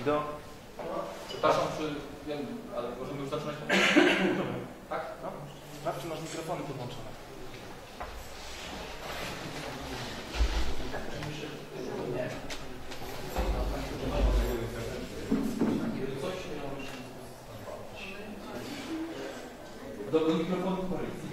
wideo. Przepraszam, ale możemy już zaczynać? Tak? No. Sprawdź, czy masz mikrofony podłączone. Do mikrofonu korekcji.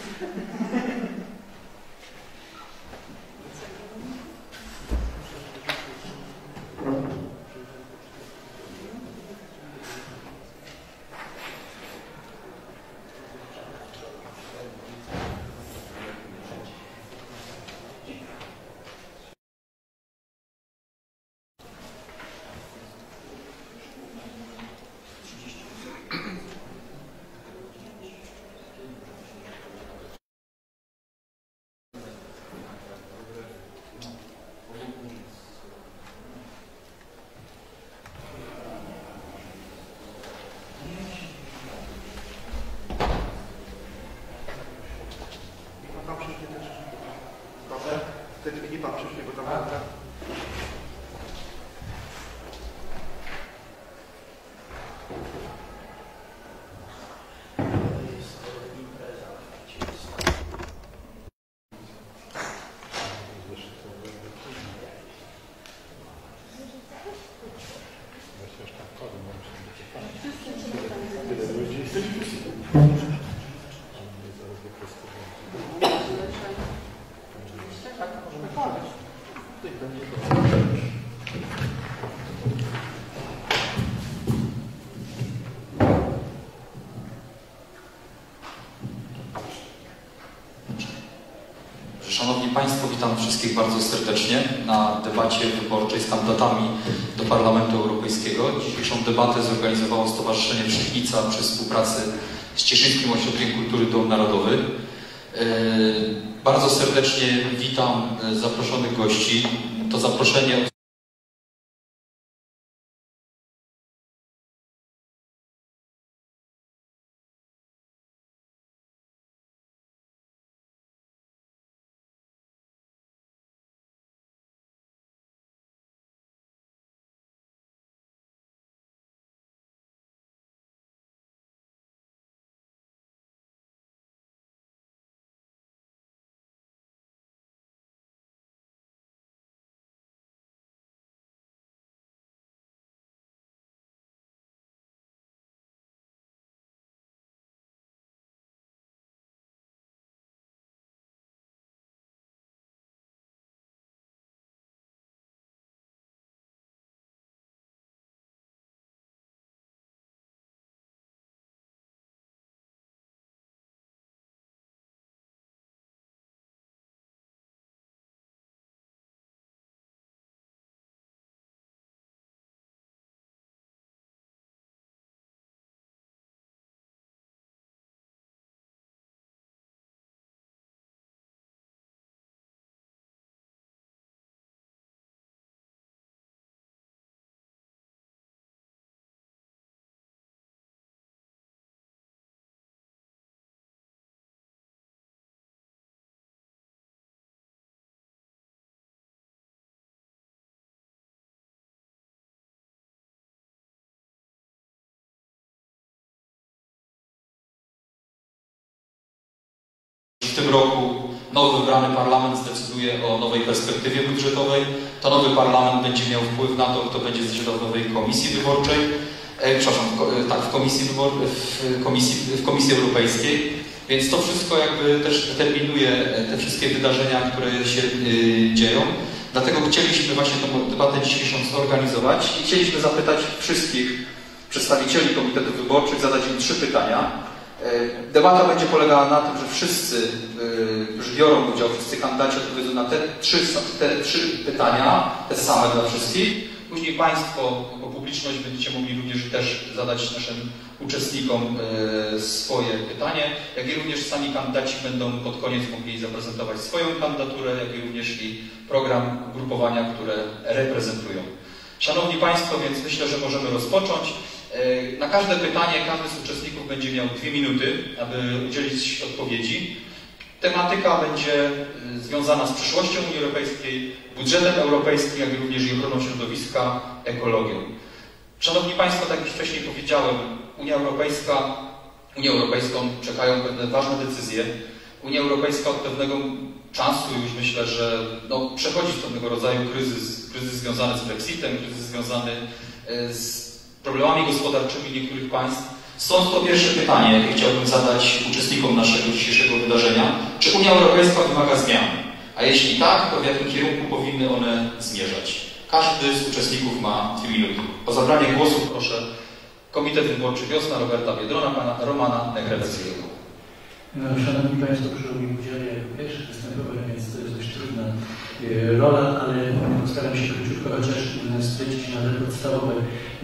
Szanowni Państwo, witam wszystkich bardzo serdecznie na debacie wyborczej z kandydatami do Parlamentu Europejskiego. Dzisiejszą debatę zorganizowało Stowarzyszenie Wszechnica przy współpracy z Cieszyńskim Ośrodkiem Kultury Dom Narodowy. Bardzo serdecznie witam zaproszonych gości. To zaproszenie w tym roku nowo wybrany parlament zdecyduje o nowej perspektywie budżetowej. To nowy parlament będzie miał wpływ na to, kto będzie zasiadał w nowej komisji wyborczej, w Komisji Europejskiej. Więc to wszystko jakby też determinuje te wszystkie wydarzenia, które się dzieją. Dlatego chcieliśmy właśnie tę debatę dzisiejszą zorganizować i chcieliśmy zapytać wszystkich przedstawicieli komitetów wyborczych, zadać im 3 pytania. Debata będzie polegała na tym, że wszyscy, którzy biorą udział, wszyscy kandydaci odpowiedzą na te trzy pytania, te same dla wszystkich. Później Państwo, jako publiczność, będziecie mogli również też zadać naszym uczestnikom swoje pytanie, jak i również sami kandydaci będą pod koniec mogli zaprezentować swoją kandydaturę, jak i również i program ugrupowania, które reprezentują. Szanowni Państwo, więc myślę, że możemy rozpocząć. Na każde pytanie każdy z uczestników będzie miał 2 minuty, aby udzielić odpowiedzi. Tematyka będzie związana z przyszłością Unii Europejskiej, budżetem europejskim, jak i również i ochroną środowiska, ekologią. Szanowni Państwo, tak jak już wcześniej powiedziałem, Unię Europejską czekają pewne ważne decyzje. Unia Europejska od pewnego czasu już myślę, że przechodzi w pewnego rodzaju kryzys związany z Brexitem, kryzys związany z problemami gospodarczymi niektórych państw. Stąd to pierwsze pytanie, jakie chciałbym zadać uczestnikom naszego dzisiejszego wydarzenia. Czy Unia Europejska wymaga zmian? A jeśli tak, to w jakim kierunku powinny one zmierzać? Każdy z uczestników ma 2 minuty. O zabranie głosu proszę Komitet Wyborczy Wiosna Roberta Biedrona, pana Romana Negrewskiego. Szanowni Państwo, przy mi udzielę pierwszy występowy, więc to jest dość trudna rola, ale postaram się króciutko chociaż stwierdzić na te podstawowe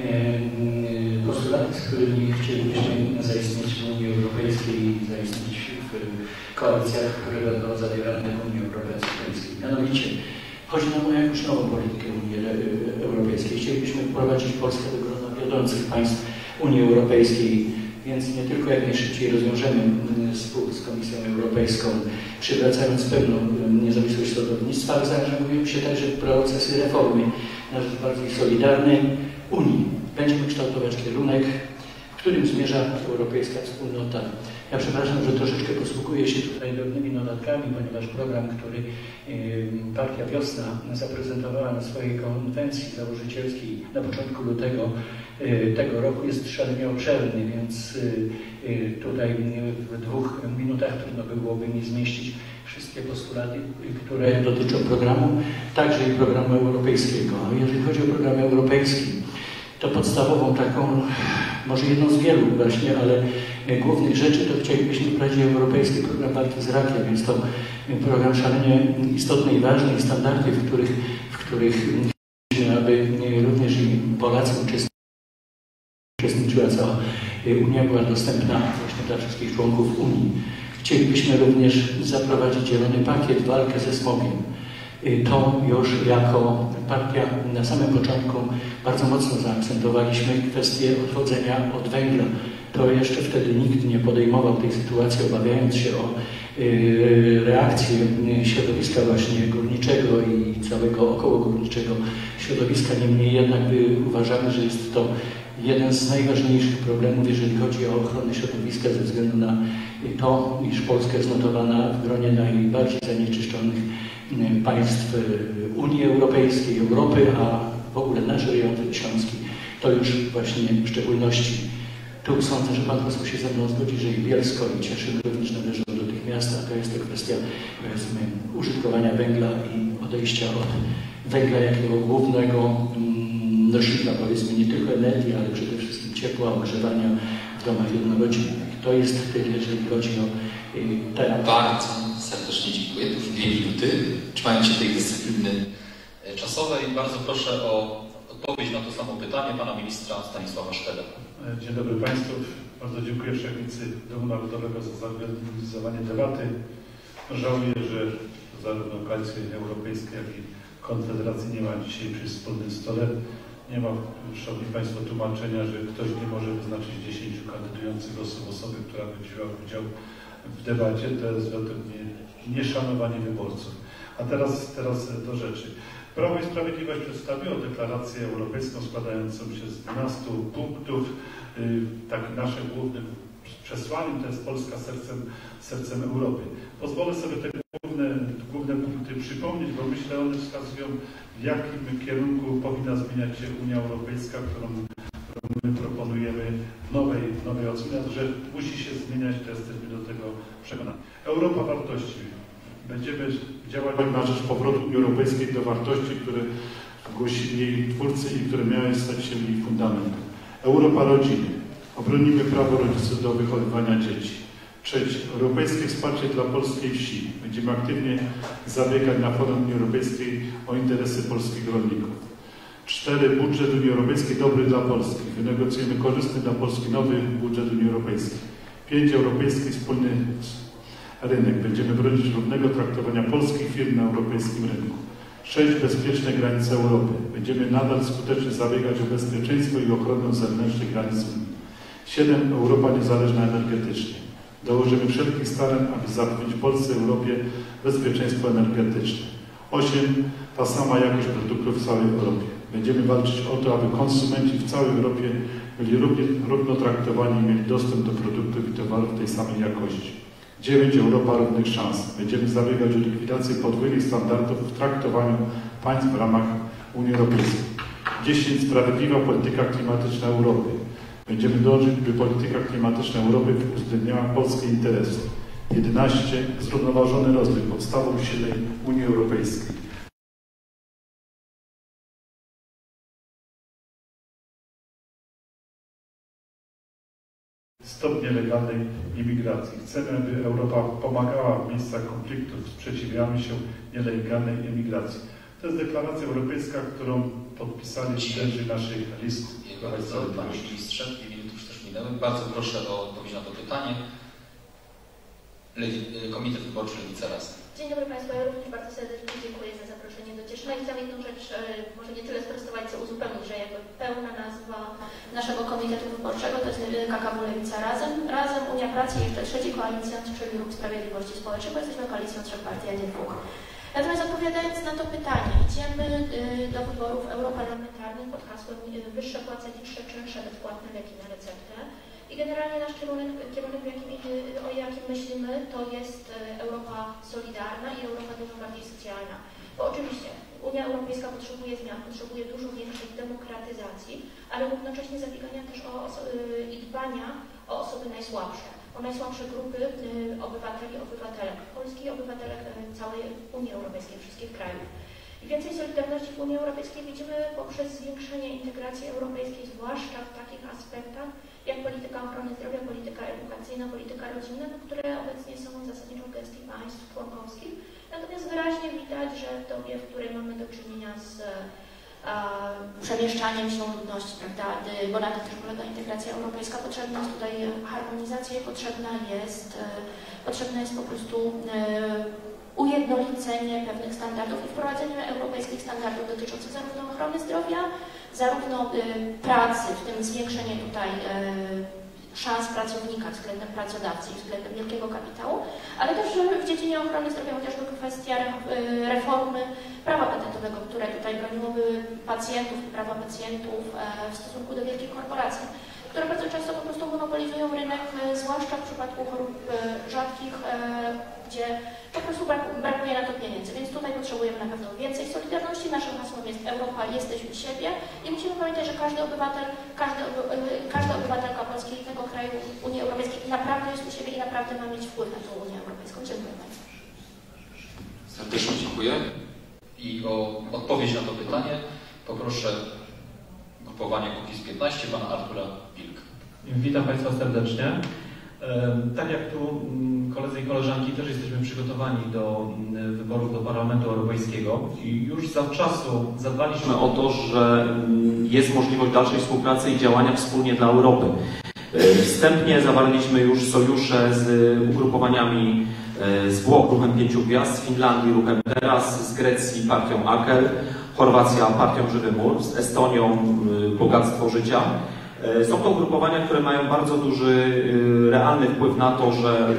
postulaty, z którymi chcielibyśmy zaistnieć w Unii Europejskiej i zaistnieć w koalicjach, które będą zawierane w Unii Europejskiej. Mianowicie chodzi nam o jakąś nową politykę Unii Europejskiej. Chcielibyśmy wprowadzić Polskę do grona wiodących państw Unii Europejskiej, więc nie tylko jak najszybciej rozwiążemy spór z Komisją Europejską, przywracając pewną niezawisłość sądownictwa, ale zaangażujemy się także w procesy reformy na rzecz bardziej solidarnej Unii. Będziemy kształtować kierunek, w którym zmierza Europejska Wspólnota. Ja przepraszam, że troszeczkę posługuję się tutaj drobnymi notatkami, ponieważ program, który Partia Wiosna zaprezentowała na swojej konwencji założycielskiej na początku lutego tego roku jest szalenie obszerny, więc tutaj w 2 minutach trudno byłoby mi zmieścić wszystkie postulaty, które dotyczą programu, także i programu europejskiego. A jeżeli chodzi o program europejski, to podstawową taką, może jedną z wielu właśnie, ale głównych rzeczy, to chcielibyśmy wprowadzić europejski program walki z rakiem. Jest to program szalenie istotny i ważny i standardy, w których chcielibyśmy, aby również i Polacy uczestniczyła, cała Unia była dostępna właśnie dla wszystkich członków Unii. Chcielibyśmy również zaprowadzić zielony pakiet, walkę ze smogiem. To już jako partia na samym początku bardzo mocno zaakcentowaliśmy kwestię odchodzenia od węgla. To jeszcze wtedy nikt nie podejmował tej sytuacji, obawiając się o reakcję środowiska właśnie górniczego i całego okołogórniczego środowiska. Niemniej jednak uważamy, że jest to jeden z najważniejszych problemów, jeżeli chodzi o ochronę środowiska, ze względu na to, iż Polska jest notowana w gronie najbardziej zanieczyszczonych państw Unii Europejskiej, Europy, a w ogóle nasz rejon śląski to już właśnie w szczególności. Tu sądzę, że Pan poseł się ze mną zgodzi, że i Bielsko, i Cieszyn również należą do tych miast, a to jest to kwestia, powiedzmy, użytkowania węgla i odejścia od węgla jakiego głównego nośnika, powiedzmy, nie tylko energii, ale przede wszystkim ciepła, ogrzewania w domach jednorodzinnych. To jest tyle, jeżeli chodzi o temat. Bardzo serdecznie dziękuję. To już 2 minuty. Trzymając się tej dyscypliny czasowej, bardzo proszę o odpowiedź na to samo pytanie pana ministra Stanisława Szweda. Dzień dobry Państwu. Bardzo dziękuję Wszechnicy Domu Narodowego za zorganizowanie debaty. Żałuję, że zarówno Koalicji Europejskiej, jak i Konfederacji nie ma dzisiaj przy wspólnym stole. Nie ma, Szanowni Państwo, tłumaczenia, że ktoś nie może wyznaczyć 10 kandydujących osób, osoby, która by wzięła udział w debacie. To jest według mnie nieszanowanie wyborców. A teraz do rzeczy. Prawo i Sprawiedliwość przedstawiło deklarację europejską składającą się z 12 punktów. Takim naszym głównym przesłaniem to jest Polska sercem Europy. Pozwolę sobie te główne punkty przypomnieć, bo myślę, one wskazują, w jakim kierunku powinna zmieniać się Unia Europejska, którą my proponujemy w nowej ocenie, że musi się zmieniać, to jesteśmy do tego przekonani. Europa wartości. Będziemy działać na rzecz powrotu Unii Europejskiej do wartości, które głosili jej twórcy i które miały stać się jej fundamentem. Europa rodziny. Obronimy prawo rodziców do wychowywania dzieci. 3. Europejskie wsparcie dla polskiej wsi. Będziemy aktywnie zabiegać na forum Unii Europejskiej o interesy polskich rolników. 4. Budżet Unii Europejskiej dobry dla Polski. Wynegocjujemy korzystny dla Polski nowy budżet Unii Europejskiej. 5. Europejski wspólny rynek. Będziemy bronić równego traktowania polskich firm na europejskim rynku. 6. Bezpieczne granice Europy. Będziemy nadal skutecznie zabiegać o bezpieczeństwo i ochronę zewnętrznych granic Unii. 7. Europa niezależna energetycznie. Dołożymy wszelkich starań, aby zapewnić Polsce i Europie bezpieczeństwo energetyczne. 8. Ta sama jakość produktów w całej Europie. Będziemy walczyć o to, aby konsumenci w całej Europie byli równo traktowani i mieli dostęp do produktów i towarów tej samej jakości. 9. Europa równych szans. Będziemy zabiegać o likwidację podwójnych standardów w traktowaniu państw w ramach Unii Europejskiej. 10. Sprawiedliwa polityka klimatyczna Europy. Będziemy dążyć, by polityka klimatyczna Europy uwzględniała polskie interesy. 11. Zrównoważony rozwój, podstawą silnej Unii Europejskiej. Stop nielegalnej imigracji. Chcemy, aby Europa pomagała w miejscach konfliktów, sprzeciwiamy się nielegalnej imigracji. To jest deklaracja europejska, którą podpisali liderzy naszych list. Bardzo, panie ministrze, 2 minuty już też minęły. Bardzo proszę o odpowiedź na to pytanie. Komitet Wyborczy Lewica Razem. Dzień dobry Państwu, ja również bardzo serdecznie dziękuję za zaproszenie do Cieszyna i chciałam jedną rzecz, może nie tyle sprostować, co uzupełnić, że jakby pełna nazwa naszego Komitetu Wyborczego to jest KKW Lewica Razem, Razem, Unia Pracy i jeszcze trzeci koalicjant, czyli Ruch Sprawiedliwości Społecznej, bo jesteśmy koalicją 3 partii, a nie 2. Natomiast odpowiadając na to pytanie, idziemy do wyborów europarlamentarnych pod hasłem wyższe płace, niższe czynsze, bezpłatne leki na receptę. I generalnie nasz kierunek o jakim myślimy, to jest Europa solidarna i Europa dużo bardziej socjalna. Bo oczywiście Unia Europejska potrzebuje zmian, potrzebuje dużo większej demokratyzacji, ale równocześnie zabiegania też i dbania o osoby najsłabsze, o najsłabsze grupy obywateli, obywatelek Polski, obywatelek całej Unii Europejskiej, wszystkich krajów. I więcej solidarności w Unii Europejskiej widzimy poprzez zwiększenie integracji europejskiej, zwłaszcza w takich aspektach jak polityka ochrony zdrowia, polityka edukacyjna, polityka rodzinna, które obecnie są zasadniczo w gestii państw członkowskich. Natomiast wyraźnie widać, że w dobie, w której mamy do czynienia z przemieszczaniem się ludności, prawda, bo na tym też polega integracja europejska, potrzebna jest tutaj harmonizacja i potrzebne jest po prostu ujednolicenie pewnych standardów i wprowadzenie europejskich standardów dotyczących zarówno ochrony zdrowia, zarówno pracy, w tym zwiększenie tutaj szans pracownika względem pracodawcy i względem wielkiego kapitału, ale też w dziedzinie ochrony zdrowia chociażby kwestia reformy prawa patentowego, które tutaj broniłoby pacjentów i prawa pacjentów w stosunku do wielkich korporacji, które bardzo często po prostu monopolizują rynek, zwłaszcza w przypadku chorób rzadkich, gdzie po prostu brakuje na to pieniędzy. Więc tutaj potrzebujemy na pewno więcej solidarności. Naszym hasłem jest Europa, jesteśmy siebie i musimy pamiętać, że każdy obywatel, każda obywatelka Polski i tego kraju Unii Europejskiej naprawdę jest u siebie i naprawdę ma mieć wpływ na tą Unię Europejską. Dziękuję bardzo. Serdecznie dziękuję. I o odpowiedź na to pytanie poproszę grupowanie Kukiz 15, pana Artura Wilk. Witam Państwa serdecznie. Tak jak tu koledzy i koleżanki, też jesteśmy przygotowani do wyborów do Parlamentu Europejskiego i już zawczasu zadbaliśmy o to, że jest możliwość dalszej współpracy i działania wspólnie dla Europy. Wstępnie zawarliśmy już sojusze z ugrupowaniami z Włoch, Ruchem 5 Gwiazd, z Finlandii, Ruchem Teraz, z Grecji partią AKER, Chorwacja partią Żywy Mur, z Estonią Bogactwo Życia. Są to ugrupowania, które mają bardzo duży, realny wpływ na to, że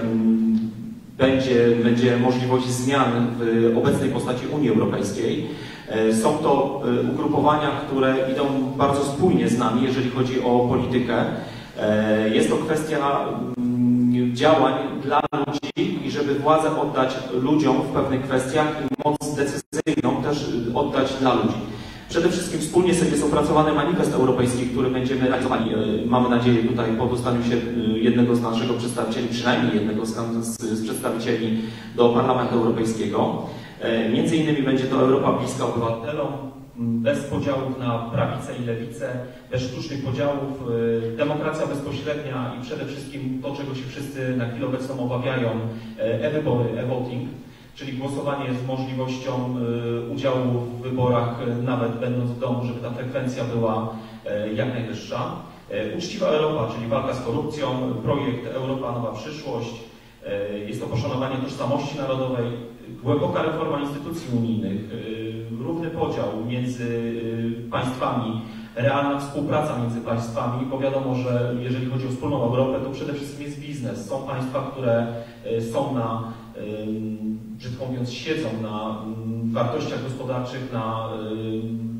będzie możliwość zmian w obecnej postaci Unii Europejskiej. Są to ugrupowania, które idą bardzo spójnie z nami, jeżeli chodzi o politykę. Jest to kwestia działań dla ludzi i żeby władzę oddać ludziom w pewnych kwestiach i moc decyzyjną też oddać dla ludzi. Przede wszystkim wspólnie jest opracowany manifest europejski, który będziemy realizowali, mamy nadzieję, tutaj po dostaniu się jednego z naszych przedstawicieli, przynajmniej jednego z przedstawicieli do Parlamentu Europejskiego. Między innymi będzie to Europa bliska obywatelom, bez podziałów na prawicę i lewicę, bez sztucznych podziałów, demokracja bezpośrednia i przede wszystkim to, czego się wszyscy na chwilę obecną obawiają, e-wybory, e-voting, czyli głosowanie z możliwością udziału w wyborach, nawet będąc w domu, żeby ta frekwencja była jak najwyższa. Uczciwa Europa, czyli walka z korupcją, projekt Europa Nowa Przyszłość, jest to poszanowanie tożsamości narodowej, głęboka reforma instytucji unijnych, równy podział między państwami, realna współpraca między państwami, bo wiadomo, że jeżeli chodzi o wspólną Europę, to przede wszystkim jest biznes. Są państwa, które są na, brzydko mówiąc, siedzą na wartościach gospodarczych, na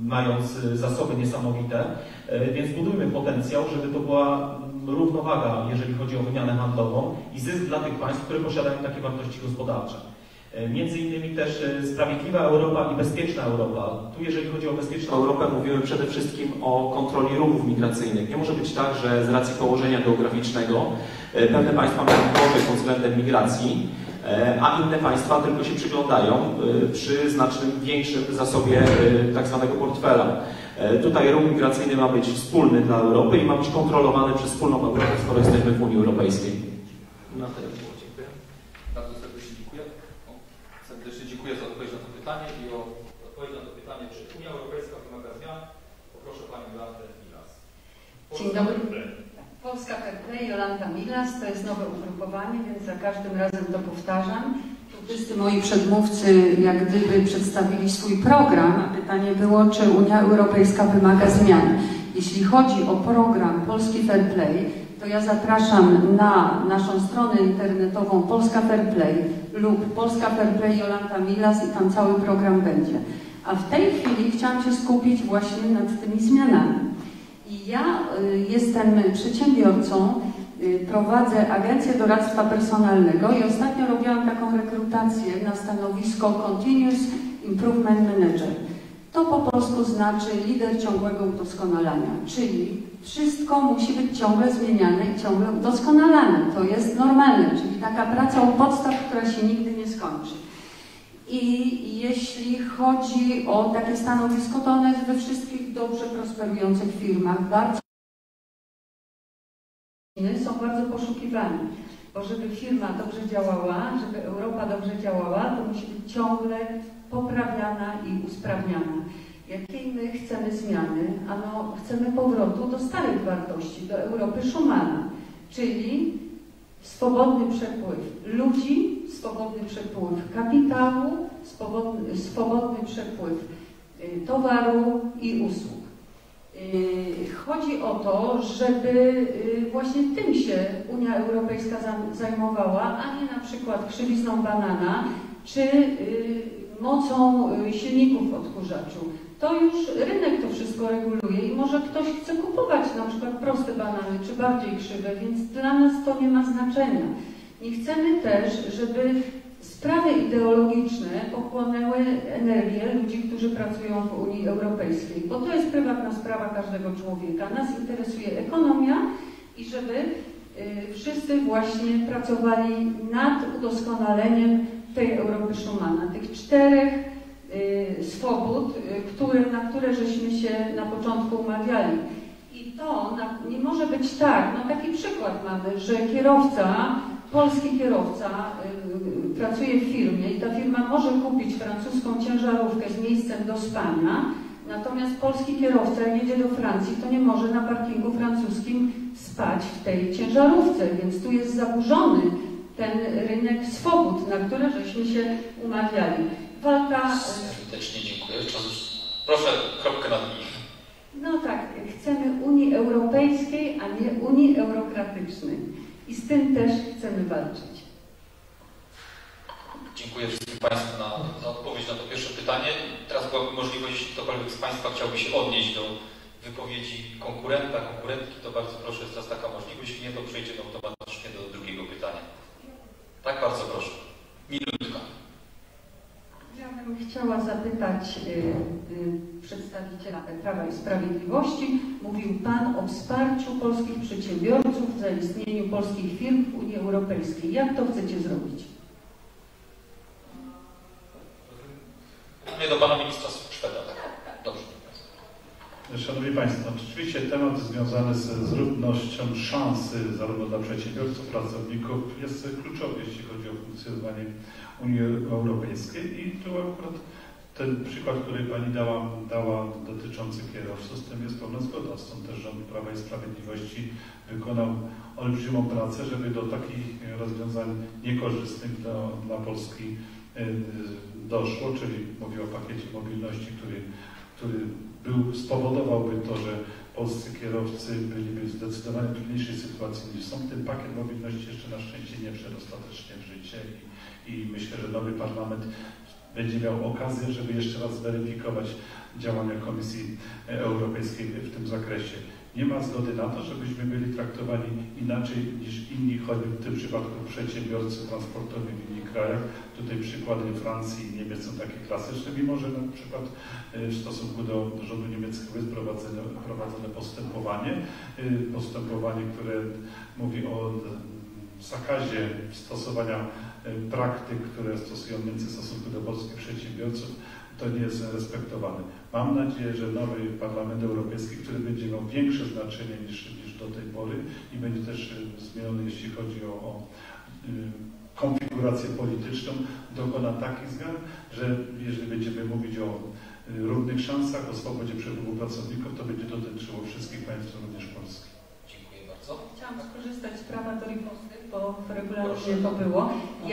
mając zasoby niesamowite, więc budujmy potencjał, żeby to była równowaga, jeżeli chodzi o wymianę handlową i zysk dla tych państw, które posiadają takie wartości gospodarcze. Między innymi też sprawiedliwa Europa i bezpieczna Europa. Tu jeżeli chodzi o bezpieczną Europę, mówimy przede wszystkim o kontroli ruchów migracyjnych. Nie może być tak, że z racji położenia geograficznego pewne państwa mają gorzej pod względem migracji, a inne państwa tylko się przyglądają przy znacznym większym zasobie tak zwanego portfela. Tutaj ruch migracyjny ma być wspólny dla Europy i ma być kontrolowany przez wspólną Europę, skoro jesteśmy w Unii Europejskiej. Na tyle było. Dziękuję. Bardzo serdecznie dziękuję. Serdecznie dziękuję za odpowiedź na to pytanie i o odpowiedź na to pytanie, czy Unia Europejska wymaga zmian. Poproszę Panią Jolantę Milas. Dzień dobry. Polska Fair Play, Jolanta Milas, to jest nowe ugrupowanie, więc za każdym razem to powtarzam. Tu wszyscy moi przedmówcy jak gdyby przedstawili swój program, a pytanie było, czy Unia Europejska wymaga zmian. Jeśli chodzi o program Polski Fair Play, to ja zapraszam na naszą stronę internetową Polska Fair Play lub Polska Fair Play Jolanta Milas i tam cały program będzie. A w tej chwili chciałam się skupić właśnie nad tymi zmianami. I ja jestem przedsiębiorcą, prowadzę agencję doradztwa personalnego i ostatnio robiłam taką rekrutację na stanowisko Continuous Improvement Manager. To po polsku znaczy lider ciągłego udoskonalania, czyli wszystko musi być ciągle zmieniane i ciągle udoskonalane. To jest normalne, czyli taka praca u podstaw, która się nigdy nie skończy. I jeśli chodzi o takie stanowisko, to ono jest we wszystkich dobrze prosperujących firmach. Są bardzo poszukiwani, bo żeby firma dobrze działała, żeby Europa dobrze działała, to musi być ciągle poprawiana i usprawniana. Jakiej my chcemy zmiany? Ano, chcemy powrotu do starych wartości, do Europy Schumana, czyli swobodny przepływ ludzi, swobodny przepływ kapitału, swobodny przepływ towaru i usług. Chodzi o to, żeby właśnie tym się Unia Europejska zajmowała, a nie na przykład krzywizną banana czy mocą silników odkurzaczu. To już rynek to wszystko reguluje i może ktoś chce kupować na przykład proste banany czy bardziej krzywe, więc dla nas to nie ma znaczenia. Nie chcemy też, żeby sprawy ideologiczne pochłonęły energię ludzi, którzy pracują w Unii Europejskiej, bo to jest prywatna sprawa każdego człowieka. Nas interesuje ekonomia i żeby wszyscy właśnie pracowali nad udoskonaleniem tej Europy Schumana, tych 4 swobód, na które żeśmy się na początku umawiali. I to nie może być tak, no taki przykład mamy, że polski kierowca pracuje w firmie i ta firma może kupić francuską ciężarówkę z miejscem do spania, natomiast polski kierowca, jak jedzie do Francji, to nie może na parkingu francuskim spać w tej ciężarówce, więc tu jest zaburzony ten rynek swobód, na które żeśmy się umawiali. Walka... Serdecznie dziękuję. Proszę kropkę nad i. No tak, chcemy Unii Europejskiej, a nie Unii Eurokratycznej. I z tym też chcemy walczyć. Dziękuję wszystkim Państwu za odpowiedź na to pierwsze pytanie. Teraz byłaby możliwość, jeśli ktokolwiek z Państwa chciałby się odnieść do wypowiedzi konkurenta, konkurentki, to bardzo proszę, jest teraz taka możliwość. Jeśli nie, to przejdziemy automatycznie do drugiego pytania. Tak, bardzo proszę. Minutka. Ja bym chciała zapytać przedstawiciela Prawa i Sprawiedliwości. Mówił Pan o wsparciu polskich przedsiębiorców w zaistnieniu polskich firm w Unii Europejskiej. Jak to chcecie zrobić? Nie, do Pana Ministra Szweda, tak? Dobrze. Szanowni Państwo, rzeczywiście temat związany z równością szansy zarówno dla przedsiębiorców, pracowników jest kluczowy, jeśli chodzi o funkcjonowanie Unii Europejskiej i tu akurat ten przykład, który Pani dała dotyczący kierowców, z tym jest pełna zgoda. Stąd też rząd Prawa i Sprawiedliwości wykonał olbrzymią pracę, żeby do takich rozwiązań niekorzystnych dla Polski doszło, czyli mówię o pakiecie mobilności, który spowodowałby to, że polscy kierowcy byliby w zdecydowanie trudniejszej sytuacji niż są. Ten pakiet mobilności jeszcze na szczęście nie wszedł ostatecznie w życie i myślę, że nowy parlament będzie miał okazję, żeby jeszcze raz zweryfikować działania Komisji Europejskiej w tym zakresie. Nie ma zgody na to, żebyśmy byli traktowani inaczej niż inni, choćby w tym przypadku przedsiębiorcy transportowi w innych krajach. Tutaj przykłady Francji i Niemiec są takie klasyczne, mimo że na przykład w stosunku do rządu niemieckiego jest prowadzone postępowanie, które mówi o zakazie stosowania praktyk, które stosują Niemcy w stosunku do polskich przedsiębiorców. To nie jest respektowane. Mam nadzieję, że nowy Parlament Europejski, który będzie miał większe znaczenie niż do tej pory i będzie też zmieniony, jeśli chodzi o konfigurację polityczną, dokona takich zmian, że jeżeli będziemy mówić o równych szansach, o swobodzie przepływu pracowników, to będzie dotyczyło wszystkich państw, również Polski. Dziękuję bardzo. Chciałam skorzystać z prawa do riposty, bo w regulaminie to było.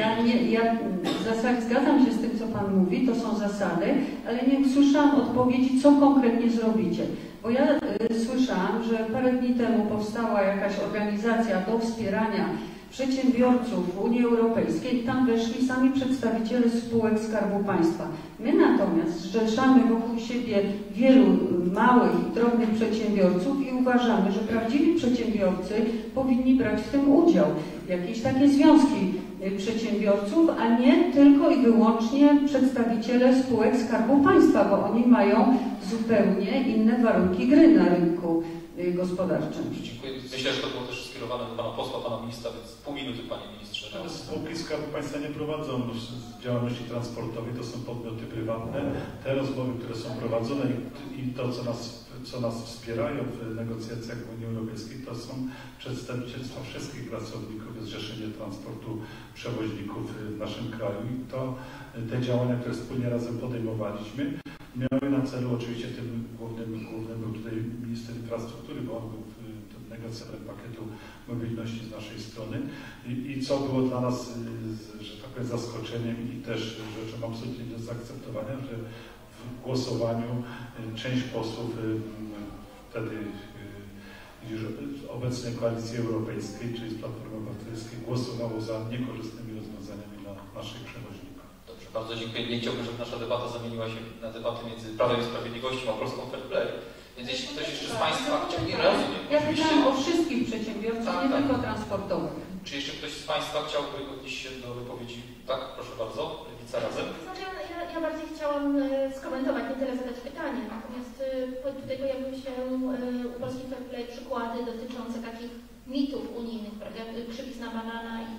Ja w zasadzie zgadzam się z tym, co Pan mówi, to są zasady, ale nie słyszałam odpowiedzi, co konkretnie zrobicie. Bo ja słyszałam, że parę dni temu powstała jakaś organizacja do wspierania przedsiębiorców w Unii Europejskiej i tam weszli sami przedstawiciele spółek Skarbu Państwa. My natomiast zrzeszamy wokół siebie wielu małych i drobnych przedsiębiorców i uważamy, że prawdziwi przedsiębiorcy powinni brać w tym udział. Jakieś takie związki przedsiębiorców, a nie tylko i wyłącznie przedstawiciele spółek Skarbu Państwa, bo oni mają zupełnie inne warunki gry na rynku gospodarczym. Dziękuję. Myślę, że to było też skierowane do Pana posła, Pana Ministra, więc pół minuty, Panie Ministrze. Spółki Skarbu Państwa nie prowadzą działalności transportowej, to są podmioty prywatne. Te rozmowy, które są prowadzone i to, co nas wspierają w negocjacjach w Unii Europejskiej, to są przedstawicielstwa wszystkich pracowników, jest Zrzeszenie Transportu Przewoźników w naszym kraju i te działania, które wspólnie razem podejmowaliśmy, miały na celu, oczywiście tym głównym był tutaj minister infrastruktury, bo on był negocjatorem pakietu mobilności z naszej strony i co było dla nas, że tak powiem, zaskoczeniem i też rzeczą absolutnie nie do zaakceptowania, że w głosowaniu część posłów wtedy już obecnej Koalicji Europejskiej, czyli z Platformy Obywatelskiej, głosowało za niekorzystnymi rozwiązaniami dla naszych przewoźników. Dobrze, bardzo dziękuję. Nie chciałbym, żeby nasza debata zamieniła się na debatę między Prawem i Sprawiedliwością a Polską Fair Play. Więc jeśli ktoś jeszcze z Państwa chciał, nie rozumiem. Ja pytałam o wszystkich przedsiębiorców, nie tylko transportowych. Czy jeszcze ktoś z Państwa chciałby odnieść się do wypowiedzi? Tak, proszę bardzo. Lewica Razem. Ja bardziej chciałam skomentować, nie tyle zadać pytanie. Natomiast tutaj pojawiły się u Polskiej Fair Play przykłady dotyczące takich mitów unijnych, prawda? Krzywic na banana i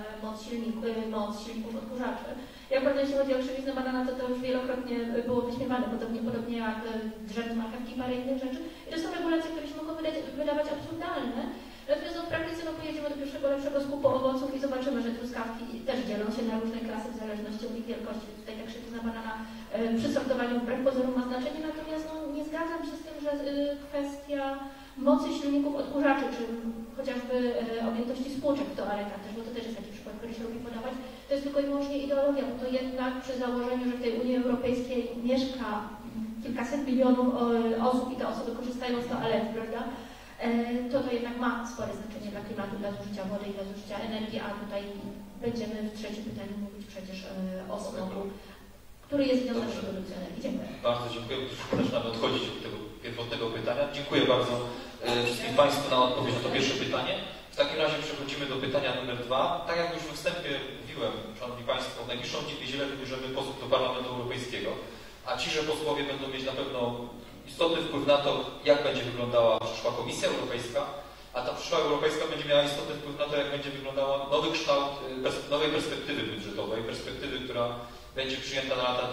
moc silników odkurzaczy. Jak prawda, jeśli chodzi o krzywic na banana, to już wielokrotnie było wyśmiewane, podobnie jak drzew z marchewki i parę innych rzeczy. I to są regulacje, które się mogą wydawać absurdalne. Natomiast w praktyce pojedziemy do pierwszego lepszego skupu owoców i zobaczymy, że truskawki też dzielą się na różne klasy w zależności od ich wielkości. Tutaj ta krzywic na banana przy sortowaniu wbrew pozorom ma znaczenie, natomiast nie zgadzam się z tym, że kwestia mocy silników odkurzaczy, czy chociażby objętości spłuczek w toaletach też, bo to też jest taki przykład, który się lubi podawać, to jest tylko i wyłącznie ideologia, bo to jednak przy założeniu, że w tej Unii Europejskiej mieszka kilkaset milionów osób i te osoby korzystają z toalet, prawda? To jednak ma spore znaczenie dla klimatu, dla zużycia wody i dla zużycia energii, a tutaj będziemy w trzecim pytaniu mówić przecież o smogu, który jest związany z produkcją energii. Dziękuję. Bardzo dziękuję. Zaczynamy odchodzić od tego pierwotnego pytania. Dziękuję bardzo wszystkim Państwu na odpowiedź na to pierwsze pytanie. W takim razie przechodzimy do pytania numer 2. Tak jak już we wstępie mówiłem, Szanowni Państwo, w najbliższą niedzielę wybierzemy posłów do Parlamentu Europejskiego, a ciże posłowie będą mieć na pewno istotny wpływ na to, jak będzie wyglądała przyszła Komisja Europejska, a ta przyszła Europejska będzie miała istotny wpływ na to, jak będzie wyglądała nowy kształt nowej perspektywy budżetowej, perspektywy, która będzie przyjęta na lata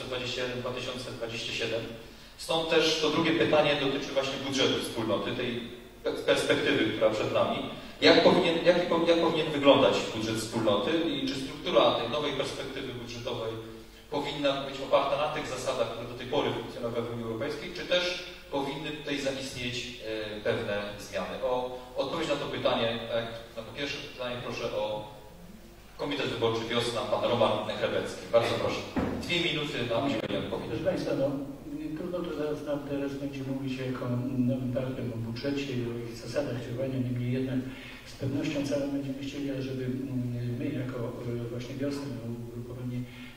2021-2027. Stąd też to drugie pytanie dotyczy właśnie budżetu wspólnoty, tej perspektywy, która przed nami. Jak powinien wyglądać budżet wspólnoty i czy struktura tej nowej perspektywy budżetowej powinna być oparta na tych zasadach, które do tej pory funkcjonowały w Unii Europejskiej, czy też powinny tutaj zaistnieć pewne zmiany? O odpowiedź na to pytanie, na to pierwsze pytanie proszę o Komitet Wyborczy Wiosna, pan Roman Hrebecki. Bardzo proszę. 2 minuty na udzielenie odpowiedzi. Proszę Państwa, trudno to teraz będzie mówić jako nowym partem o budżecie i o ich zasadach działania, niemniej jednak z pewnością całe będziemy chcieli, żeby my jako właśnie wiosna, ugrupowanie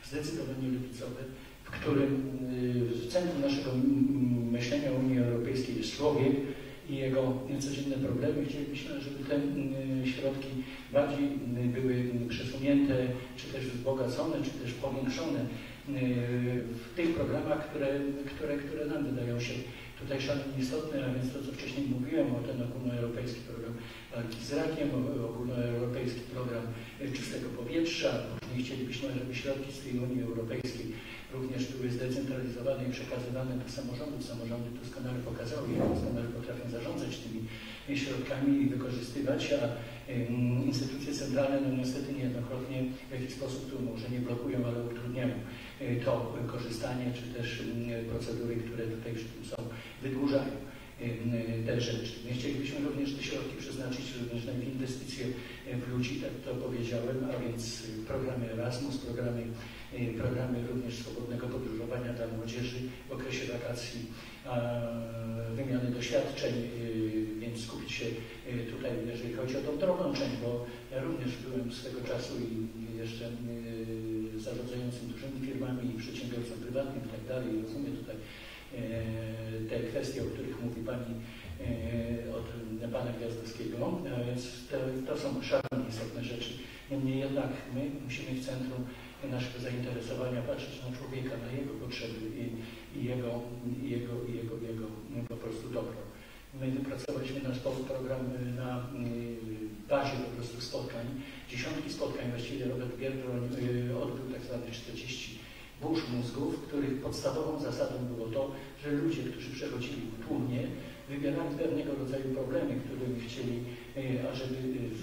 zdecydowanie lewicowe, w którym w centrum naszego myślenia o Unii Europejskiej jest człowiek i jego codzienne problemy. Chcielibyśmy, żeby te środki bardziej były przesunięte, czy też wzbogacone, czy też powiększone w tych programach, które nam wydają się tutaj szalenie istotne, a więc to, co wcześniej mówiłem, o ten ogólnoeuropejski program walki z rakiem, ogólnoeuropejski program czystego powietrza. Później chcielibyśmy, żeby środki z tej Unii Europejskiej również były zdecentralizowane i przekazywane do samorządów. Samorządy doskonale pokazały, jak doskonale potrafią zarządzać tymi środkami i wykorzystywać, a instytucje centralne no niestety niejednokrotnie w jakiś sposób tu może nie blokują, ale utrudniają to korzystanie, czy też procedury, które tutaj są, wydłużają te rzeczy. My chcielibyśmy również te środki przeznaczyć również na inwestycje w ludzi, tak to powiedziałem, a więc programy Erasmus, programy również swobodnego podróżowania dla młodzieży w okresie wakacji, wymiany doświadczeń, więc skupić się tutaj, jeżeli chodzi o tą drugą część, bo ja również byłem swego czasu i jeszcze zarządzającym dużymi firmami i przedsiębiorcą prywatnym i tak dalej. Rozumiem tutaj te kwestie, o których mówi Pani od Pana Gwiazdowskiego, więc to są szalenie istotne rzeczy. Niemniej jednak my musimy w centrum naszego zainteresowania patrzeć na człowieka, na jego potrzeby i jego po prostu dobro. My wypracowaliśmy nasz program na bazie po prostu spotkań, dziesiątki spotkań, właściwie Robert Bierdroń odbył tak zwane 40 burz mózgów, których podstawową zasadą było to, że ludzie, którzy przechodzili w tłumie, wybierali pewnego rodzaju problemy, którymi chcieli, ażeby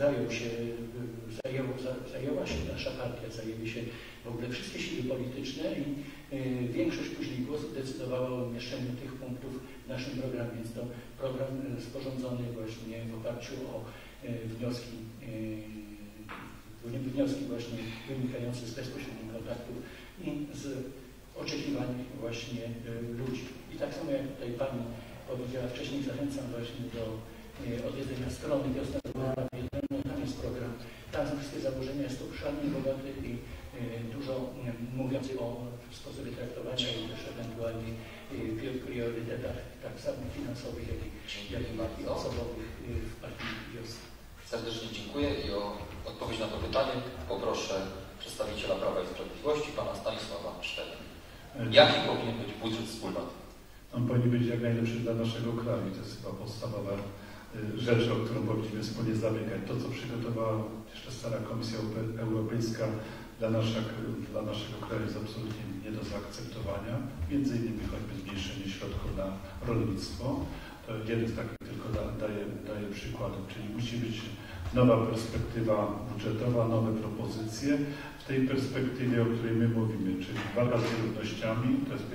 zajęła się nasza partia, zajęły się w ogóle wszystkie siły polityczne i większość później głosów decydowała o umieszczeniu tych punktów w naszym programie. Więc to program sporządzony właśnie w oparciu o wnioski właśnie wynikające z bezpośrednich kontaktów i z oczekiwań właśnie ludzi. I tak samo jak tutaj Pani powiedziała wcześniej, zachęcam właśnie do odwiedzenia strony Wiosna tam jest program. Tam są wszystkie założenia, jest to szalenie bogaty i dużo mówiący o sposobie traktowania i też ewentualnie priorytetach tak samo finansowych, jak i osobowych w partii Wiosny. Serdecznie dziękuję i o odpowiedź na to pytanie poproszę przedstawiciela Prawa i Sprawiedliwości, Pana Stanisława Sztela. Jaki powinien być budżet wspólnoty? On powinien być jak najlepszy dla naszego kraju. To jest chyba podstawowa rzecz, o którą powinniśmy wspólnie zabiegać. To, co przygotowała jeszcze stara Komisja Europejska dla naszego kraju jest absolutnie nie do zaakceptowania. Między innymi choćby zmniejszenie środków na rolnictwo. To jeden z takich tylko daje przykładów, czyli musi być nowa perspektywa budżetowa, nowe propozycje. W tej perspektywie, o której my mówimy, czyli walka z nierównościami, to jest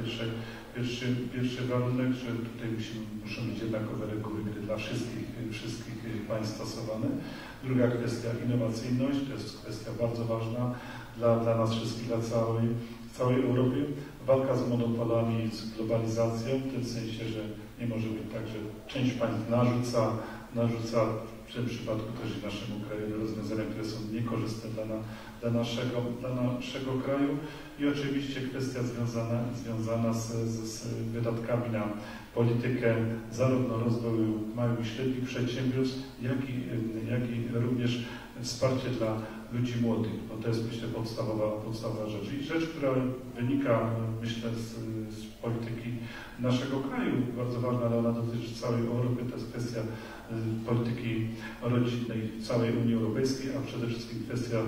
pierwszy warunek, że tutaj muszą być jednakowe reguły gry dla wszystkich państw stosowane. Druga kwestia innowacyjność, to jest kwestia bardzo ważna dla nas wszystkich, dla całej Europy. Walka z monopolami, z globalizacją, w tym sensie, że nie może być tak, że część państw narzuca w tym przypadku też i naszemu kraju rozwiązania, które są niekorzystne dla naszego kraju. I oczywiście kwestia związana z wydatkami na politykę zarówno rozwoju małych i średnich przedsiębiorstw, jak i również wsparcie dla ludzi młodych, bo to jest, myślę, podstawowa rzecz. I rzecz, która wynika, myślę, z polityki naszego kraju, bardzo ważna, ale ona dotyczy całej Europy, to jest kwestia polityki rodzinnej całej Unii Europejskiej, a przede wszystkim kwestia,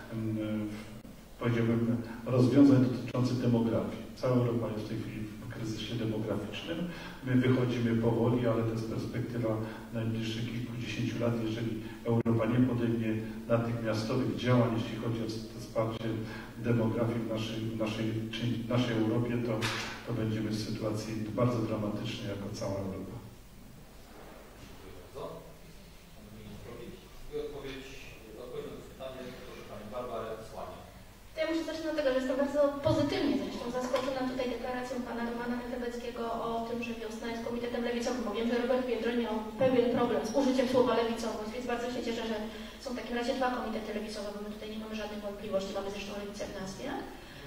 powiedziałbym, rozwiązań dotyczących demografii. Cała Europa jest w tej chwili w kryzysie demograficznym. My wychodzimy powoli, ale to jest perspektywa najbliższych kilkudziesięciu lat. Jeżeli Europa nie podejmie natychmiastowych działań, jeśli chodzi o wsparcie demografii w naszej Europie, to będziemy w sytuacji bardzo dramatycznej jako cała Europa. To ja muszę zacząć od tego, że jestem bardzo pozytywnie zresztą zaskoczona tutaj deklaracją pana Romana Michałeckiego o tym, że Wiosna jest komitetem lewicowym. Bo wiem, że Robert Biedroń miał pewien problem z użyciem słowa lewicowość, więc bardzo się cieszę, że są w takim razie dwa komitety lewicowe, bo my tutaj nie mamy żadnych wątpliwości, mamy zresztą lewicę w nazwie.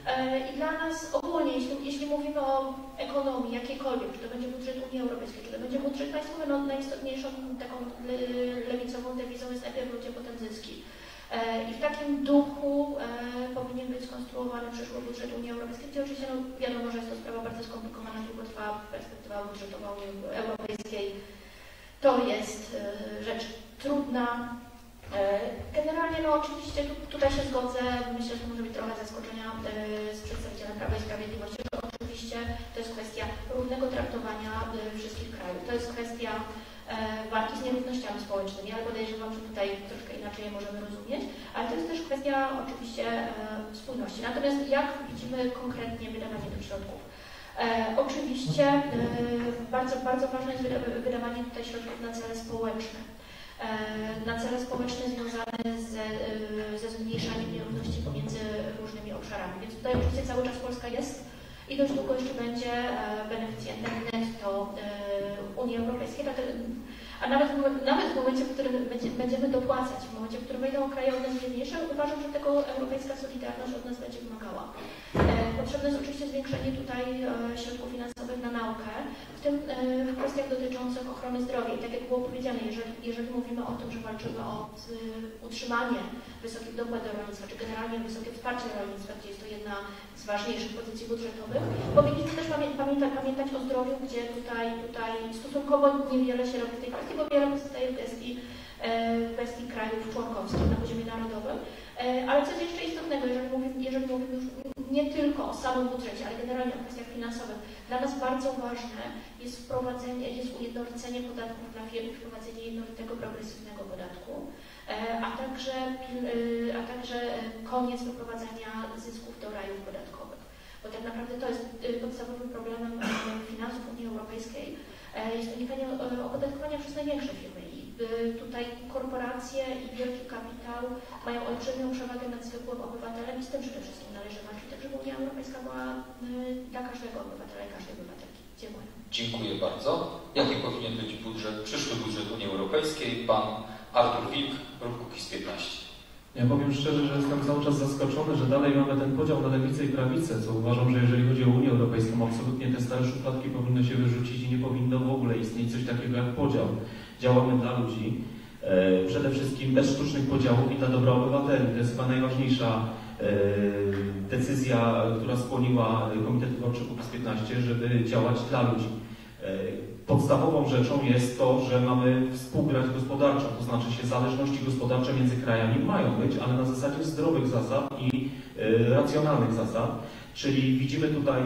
I dla nas ogólnie, jeśli mówimy o ekonomii jakiejkolwiek, czy to będzie budżet Unii Europejskiej, czy to będzie budżet państwowy, no najistotniejszą taką lewicową dewizą jest najpierw ludzie, potem zyski. I w takim duchu powinien być skonstruowany przyszły budżet Unii Europejskiej, gdzie oczywiście no, wiadomo, że jest to sprawa bardzo skomplikowana, długo trwa perspektywa budżetowa Unii Europejskiej. To jest rzecz trudna. Generalnie, no oczywiście tutaj się zgodzę, myślę, że to może być trochę zaskoczenia z przedstawicielem Prawa i Sprawiedliwości, że oczywiście to jest kwestia równego traktowania wszystkich krajów. To jest kwestia walki z nierównościami społecznymi, ale podejrzewam, że tutaj troszkę inaczej je możemy rozumieć, ale to jest też kwestia oczywiście spójności. Natomiast jak widzimy konkretnie wydawanie tych środków? Oczywiście bardzo, bardzo ważne jest wydawanie tutaj środków na cele społeczne. Na cele społeczne związane ze zmniejszaniem nierówności pomiędzy różnymi obszarami. Więc tutaj oczywiście cały czas Polska jest i dość długo jeszcze będzie beneficjentem netto Unii Europejskiej, a nawet w momencie, w którym będziemy dopłacać, w momencie, w którym wejdą kraje od nas biedniejsze, uważam, że tego europejska solidarność od nas będzie wymagała. Potrzebne jest oczywiście zwiększenie tutaj środków finansowych na naukę, w tym w kwestiach dotyczących ochrony zdrowia. I tak jak było powiedziane, jeżeli mówimy o tym, że walczymy o utrzymanie wysokich dopłat do rolnictwa, czy generalnie wysokie wsparcie rolnictwa, gdzie jest to jedna z ważniejszych pozycji budżetowych, powinniśmy też pamiętać o zdrowiu, gdzie tutaj stosunkowo niewiele się robi w tej kwestii, bo wiele pozostaje w kwestii krajów członkowskich na poziomie narodowym. Ale co jest jeszcze istotnego, jeżeli mówimy już nie tylko o samym budżecie, ale generalnie o kwestiach finansowych, dla nas bardzo ważne jest ujednolicenie podatków dla firm, wprowadzenie jednolitego, progresywnego podatku, a także koniec wyprowadzania zysków do rajów podatkowych. Bo tak naprawdę to jest podstawowym problemem finansów Unii Europejskiej, jest unikanie opodatkowania przez największe firmy. I tutaj korporacje i wielki kapitał mają olbrzymią przewagę nad zwykłym obywatelem i z tym przede wszystkim należy walczyć, tak żeby Unia Europejska była dla każdego obywatela i każdej obywatelki. Dziękuję. Dziękuję bardzo. Jaki powinien być przyszły budżet Unii Europejskiej? Pan Artur Wilk, Ruch Kukiz 15. Ja powiem szczerze, że jestem cały czas zaskoczony, że dalej mamy ten podział na lewicę i prawicę, co uważam, że jeżeli chodzi o Unię Europejską, absolutnie te stare szufladki powinny się wyrzucić i nie powinno w ogóle istnieć coś takiego jak podział. Działamy dla ludzi, przede wszystkim bez sztucznych podziałów i dla dobra obywateli. To jest chyba najważniejsza decyzja, która skłoniła Komitet Wyborczy Kukiz 15, żeby działać dla ludzi. Podstawową rzeczą jest to, że mamy współgrać gospodarczo, to znaczy się zależności gospodarcze między krajami mają być, ale na zasadzie zdrowych zasad i racjonalnych zasad, czyli widzimy tutaj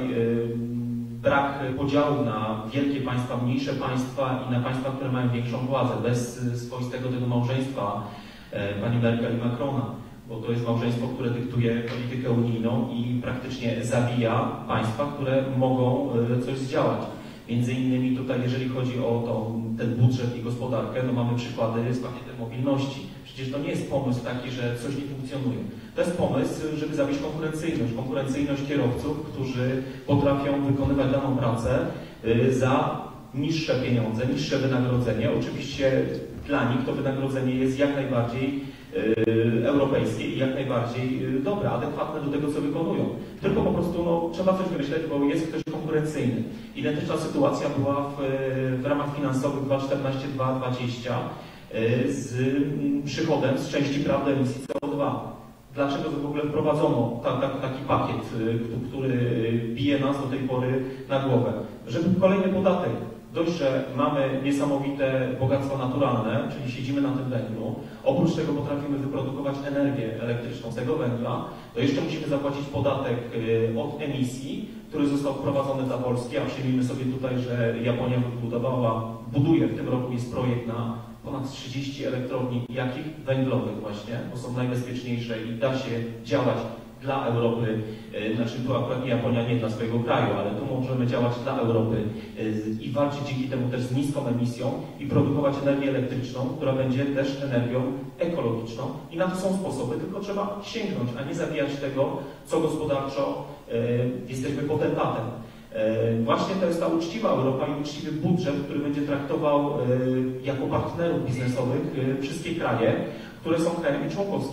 brak podziału na wielkie państwa, mniejsze państwa i na państwa, które mają większą władzę, bez swoistego tego małżeństwa pani Merkel i Macrona, bo to jest małżeństwo, które dyktuje politykę unijną i praktycznie zabija państwa, które mogą coś zdziałać. Między innymi tutaj, jeżeli chodzi o ten budżet i gospodarkę, no mamy przykłady z pakietem mobilności. Przecież to nie jest pomysł taki, że coś nie funkcjonuje. To jest pomysł, żeby zabić konkurencyjność kierowców, którzy potrafią wykonywać daną pracę za niższe pieniądze, niższe wynagrodzenie. Oczywiście dla nich to wynagrodzenie jest jak najbardziej europejskie i jak najbardziej dobre, adekwatne do tego, co wykonują. Tylko po prostu trzeba coś wymyśleć, bo jest ktoś konkurencyjny. Identyczna sytuacja była w ramach finansowych 2014-2020 z przychodem z części praw do emisji CO2. Dlaczego w ogóle wprowadzono taki pakiet, który bije nas do tej pory na głowę? Żeby kolejny podatek. Dość, że mamy niesamowite bogactwa naturalne, czyli siedzimy na tym węglu, oprócz tego potrafimy wyprodukować energię elektryczną z tego węgla, to jeszcze musimy zapłacić podatek od emisji, który został wprowadzony dla Polski, a przyjmijmy sobie tutaj, że Japonia buduje w tym roku, jest projekt na ponad 30 elektrowni, jakich? Węglowych właśnie, bo są najbezpieczniejsze i da się działać dla Europy, znaczy tu akurat Japonia nie dla swojego kraju, ale tu możemy działać dla Europy i walczyć dzięki temu też z niską emisją i produkować energię elektryczną, która będzie też energią ekologiczną i na to są sposoby, tylko trzeba sięgnąć, a nie zabijać tego, co gospodarczo jesteśmy potentatem. Właśnie to jest ta uczciwa Europa i uczciwy budżet, który będzie traktował jako partnerów biznesowych wszystkie kraje, które są krajami członkowskimi.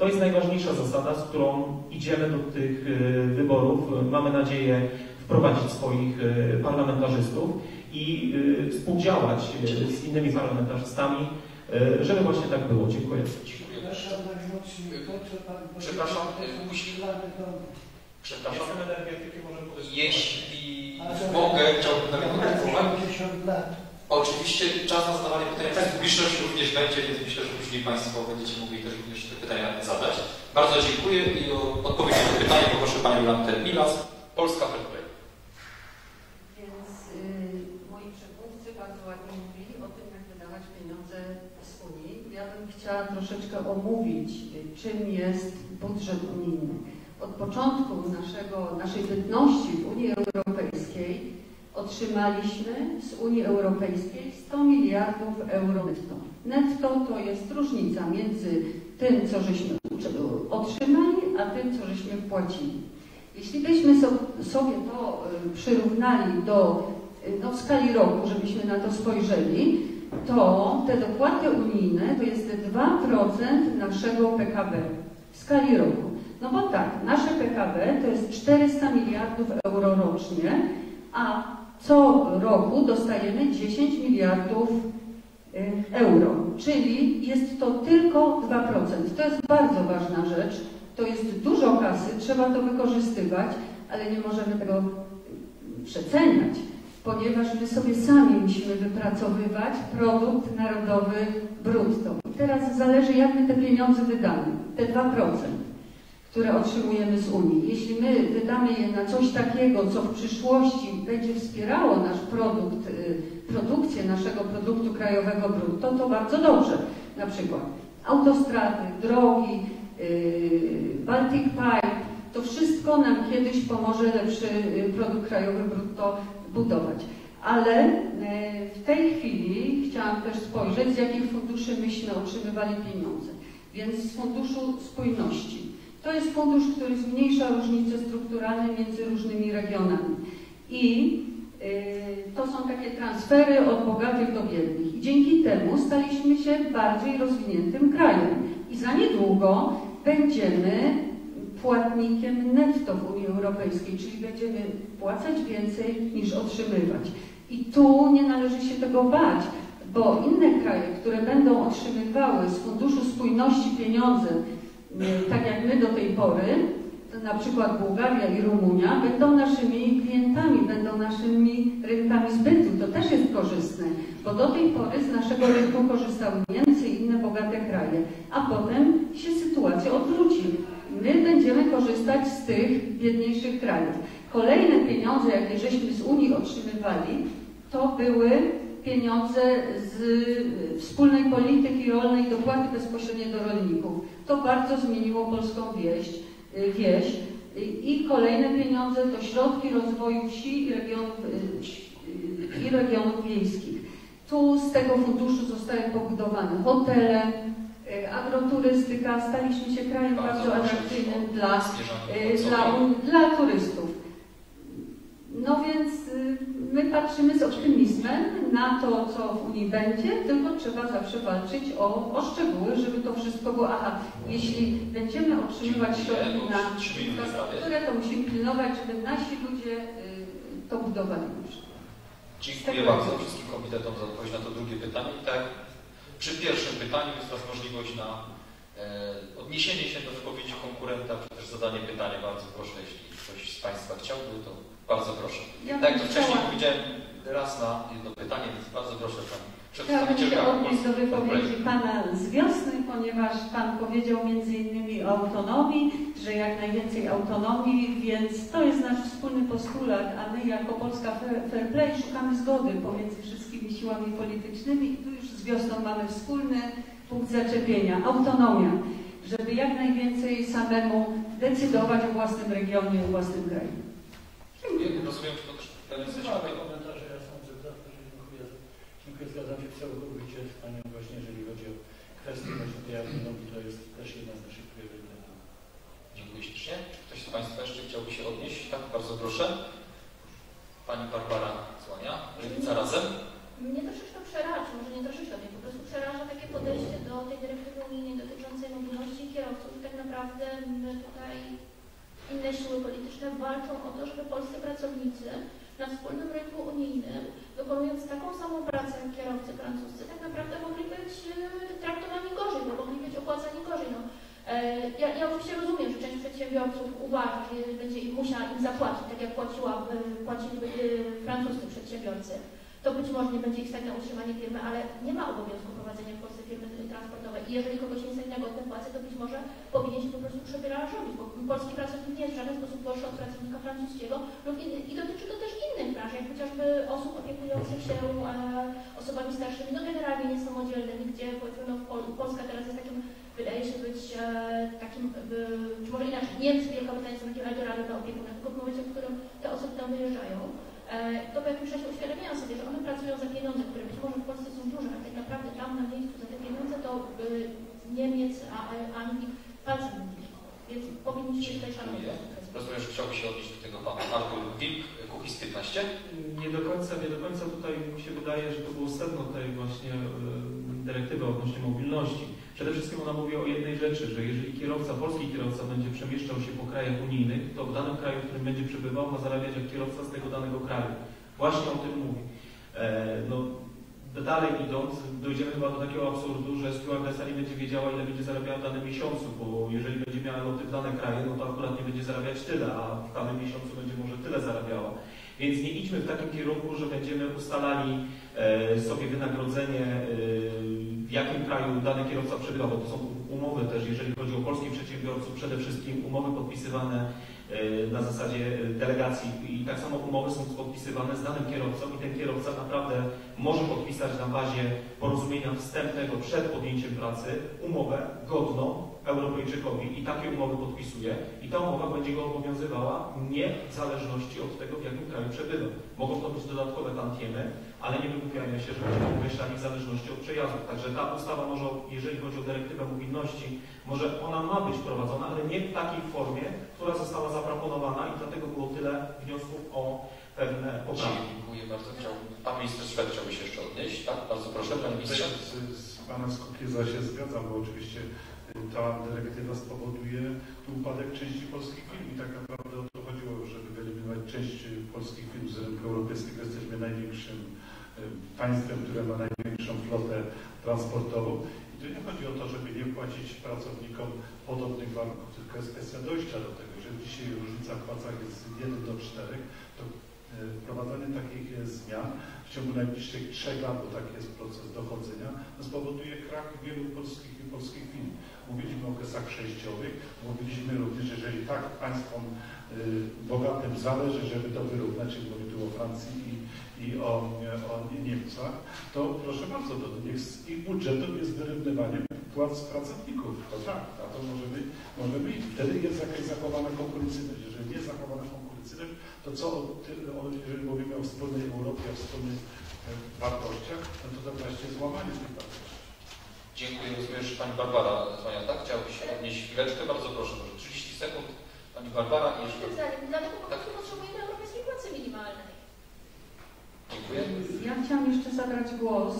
To jest najważniejsza zasada, z którą idziemy do tych wyborów. Mamy nadzieję wprowadzić swoich parlamentarzystów i współdziałać z innymi parlamentarzystami, żeby właśnie tak było. Dziękuję. Przepraszam, jeśli mogę, chciałbym nawiązać. Oczywiście czas na zadawanie pytań z publiczności również będzie, więc myślę, że później Państwo będziecie mogli też również te pytania zadać. Bardzo dziękuję i o odpowiedź na to pytanie poproszę Panią Jolantę Milas, Polska Fair Play. Więc moi przedmówcy bardzo ładnie mówili o tym, jak wydawać pieniądze z Unii. Ja bym chciała troszeczkę omówić, czym jest budżet unijny. Od początku naszej bytności w Unii Europejskiej otrzymaliśmy z Unii Europejskiej 100 miliardów euro netto. Netto to jest różnica między tym, co żeśmy otrzymali, a tym, co żeśmy wpłacili. Jeśli byśmy sobie to przyrównali do w skali roku, żebyśmy na to spojrzeli, to te dopłaty unijne to jest 2% naszego PKB w skali roku. No bo tak, nasze PKB to jest 400 miliardów euro rocznie, a co roku dostajemy 10 miliardów euro, czyli jest to tylko 2%. To jest bardzo ważna rzecz, to jest dużo kasy, trzeba to wykorzystywać, ale nie możemy tego przeceniać, ponieważ my sobie sami musimy wypracowywać produkt narodowy brutto. I teraz zależy, jak my te pieniądze wydamy, te 2%. które otrzymujemy z Unii. Jeśli my wydamy je na coś takiego, co w przyszłości będzie wspierało nasz produkt, produkcję naszego produktu krajowego brutto, to bardzo dobrze. Na przykład autostrady, drogi, Baltic Pipe, to wszystko nam kiedyś pomoże lepszy produkt krajowy brutto budować. Ale w tej chwili chciałam też spojrzeć, z jakich funduszy myśmy otrzymywali pieniądze. Więc z Funduszu Spójności. To jest fundusz, który zmniejsza różnice strukturalne między różnymi regionami. I to są takie transfery od bogatych do biednych. I dzięki temu staliśmy się bardziej rozwiniętym krajem. I za niedługo będziemy płatnikiem netto w Unii Europejskiej, czyli będziemy płacać więcej niż otrzymywać. I tu nie należy się tego bać, bo inne kraje, które będą otrzymywały z Funduszu Spójności pieniądze, tak jak my do tej pory, na przykład Bułgaria i Rumunia, będą naszymi klientami, będą naszymi rynkami zbytu. To też jest korzystne, bo do tej pory z naszego rynku korzystały Niemcy i inne bogate kraje, a potem się sytuacja odwróci. My będziemy korzystać z tych biedniejszych krajów. Kolejne pieniądze, jakie żeśmy z Unii otrzymywali, to były pieniądze z wspólnej polityki rolnej, dopłaty bezpośrednie do rolników. To bardzo zmieniło polską wieś. I kolejne pieniądze to środki rozwoju wsi i regionów wiejskich. Tu z tego funduszu zostały pobudowane hotele, agroturystyka. Staliśmy się krajem bardzo atrakcyjnym dla turystów. No więc my patrzymy z optymizmem na to, co w Unii będzie, tylko trzeba zawsze walczyć o szczegóły, żeby to wszystko było. Aha, jeśli będziemy otrzymywać środki na infrastrukturę, to musimy pilnować, żeby nasi ludzie to budowali. Dziękuję bardzo wszystkim komitetom za odpowiedź na to drugie pytanie. I tak przy pierwszym pytaniu jest teraz możliwość na odniesienie się do wypowiedzi konkurenta, czy też zadanie pytania. Bardzo proszę, jeśli ktoś z Państwa chciałby, to bardzo proszę. Tak jak to wcześniej powiedziałem, raz na jedno pytanie, więc bardzo proszę Pan. Chciałabym się odnieść do wypowiedzi Pana z wiosny, ponieważ Pan powiedział między innymi o autonomii, że jak najwięcej autonomii, więc to jest nasz wspólny postulat, a my jako Polska Fair Play szukamy zgody pomiędzy wszystkimi siłami politycznymi i tu już z wiosną mamy wspólny punkt zaczepienia, autonomia, żeby jak najwięcej samemu decydować o własnym regionie, o własnym kraju. Rozumiem, że to też komentarze, ja sądzę, że dziękuję, zgadzam się całkowicie z Panią właśnie, jeżeli chodzi o kwestię właśnie tej autonomii, to jest też jedna z naszych priorytetów. Dziękuję ślicznie. Czy ktoś z Państwa jeszcze chciałby się odnieść? Tak, bardzo proszę. Pani Barbara Słania, Lewica Razem. Mnie troszeczkę przeraża, może nie troszeczkę mnie, po prostu przeraża takie podejście do tej dyrektywy unijnej dotyczącej mobilności kierowców. Tak naprawdę my tutaj, inne siły polityczne walczą o to, żeby polscy pracownicy na wspólnym rynku unijnym, wykonując taką samą pracę jak kierowcy francuscy, tak naprawdę mogli być traktowani gorzej, bo mogli być opłacani gorzej. No. Ja oczywiście rozumiem, że część przedsiębiorców uważa, że będzie musiała im zapłacić, tak jak płacili francuscy przedsiębiorcy. To być może nie będzie ich stać na utrzymanie firmy, ale nie ma obowiązku prowadzenia w Polsce firmy transportowej. I jeżeli kogoś nie stać na godne płace, to być może powinien się po prostu przebranżowić, bo polski pracownik nie jest w żaden sposób gorszy od pracownika francuskiego i dotyczy to też innych branż, jak chociażby osób opiekujących się osobami starszymi, no generalnie niesamodzielnymi, gdzie no, Polska teraz jest takim, wydaje się być takim, czy może inaczej, Niemcy, Wielka Brytania są takim Eldorado dla opiekunów, tylko w momencie, w którym te osoby tam wyjeżdżają, to po jakimś czasie uświadamiają sobie, że one pracują za pieniądze, które być może w Polsce są duże, ale tak naprawdę tam na miejscu za te pieniądze to Niemiec, Anglii palcem nie. Więc powinniśmy tutaj szanować. Rozumiem, że chciałby się odnieść do tego pan Artur Wilk, Kukiz 15? Nie do końca tutaj mi się wydaje, że to było sedno tej właśnie dyrektywy odnośnie mobilności. Przede wszystkim ona mówi o jednej rzeczy, że jeżeli polski kierowca będzie przemieszczał się po krajach unijnych, to w danym kraju, w którym będzie przebywał, ma zarabiać jak kierowca z tego danego kraju. Właśnie o tym mówi. Dalej idąc, dojdziemy chyba do takiego absurdu, że stewardessa nie będzie wiedziała, ile będzie zarabiała w danym miesiącu, bo jeżeli będzie miała loty w dane kraje, no to akurat nie będzie zarabiać tyle, a w danym miesiącu będzie może tyle zarabiała. Więc nie idźmy w takim kierunku, że będziemy ustalali sobie wynagrodzenie, w jakim kraju dany kierowca przebywa, bo to są umowy też, jeżeli chodzi o polskich przedsiębiorców, przede wszystkim umowy podpisywane na zasadzie delegacji i tak samo umowy są podpisywane z danym kierowcą i ten kierowca naprawdę może podpisać na bazie porozumienia wstępnego przed podjęciem pracy umowę godną Europejczykowi i takie umowy podpisuje i ta umowa będzie go obowiązywała nie w zależności od tego, w jakim kraju przebywa. Mogą to być dodatkowe tantiemy, ale nie wygłupiajmy się, że będziemy określani w zależności od przejazdu. Także ta ustawa może, jeżeli chodzi o dyrektywę mobilności, może ona ma być prowadzona, ale nie w takiej formie, która została zaproponowana i dlatego było tyle wniosków o pewne poprawki. Dziękuję bardzo. Pan minister Szwed chciałby się jeszcze odnieść. Tak? Bardzo proszę, panie ministrze. Z panem Kukiza się zgadzam, bo oczywiście ta dyrektywa spowoduje upadek części polskich firm i tak naprawdę o to chodziło, żeby wyeliminować część polskich firm z rynku europejskiego. Jesteśmy największym państwem, które ma największą flotę transportową. I tu nie chodzi o to, żeby nie płacić pracownikom podobnych warunków, tylko jest kwestia dojścia do tego, że dzisiaj różnica w płacach jest 1 do 4, to wprowadzanie takich zmian w ciągu najbliższych 3 lat, bo taki jest proces dochodzenia, spowoduje krach wielu polskich firm. Mówiliśmy o okresach przejściowych, mówiliśmy również, że jeżeli tak państwom bogatym zależy, żeby to wyrównać, czyli mówię tu o Francji i o Niemcach, to proszę bardzo, niech z ich budżetów jest wyrównywanie płac pracowników. To tak, a to może być. Wtedy jest jakaś zachowana konkurencyjność. Jeżeli nie jest zachowana konkurencyjność, to co, jeżeli mówimy o wspólnej Europie, o wspólnych wartościach, no to właśnie złamanie tych wartości. Dziękuję. Rozumiem, że pani Barbara Zwaniata, tak? Chciałaby się odnieść chwileczkę. Bardzo proszę, może 30 sekund. Pani Barbara i jeszcze... Dlatego po prostu potrzebujemy europejskiej płacy minimalnej. Dziękuję. Ja chciałam jeszcze zabrać głos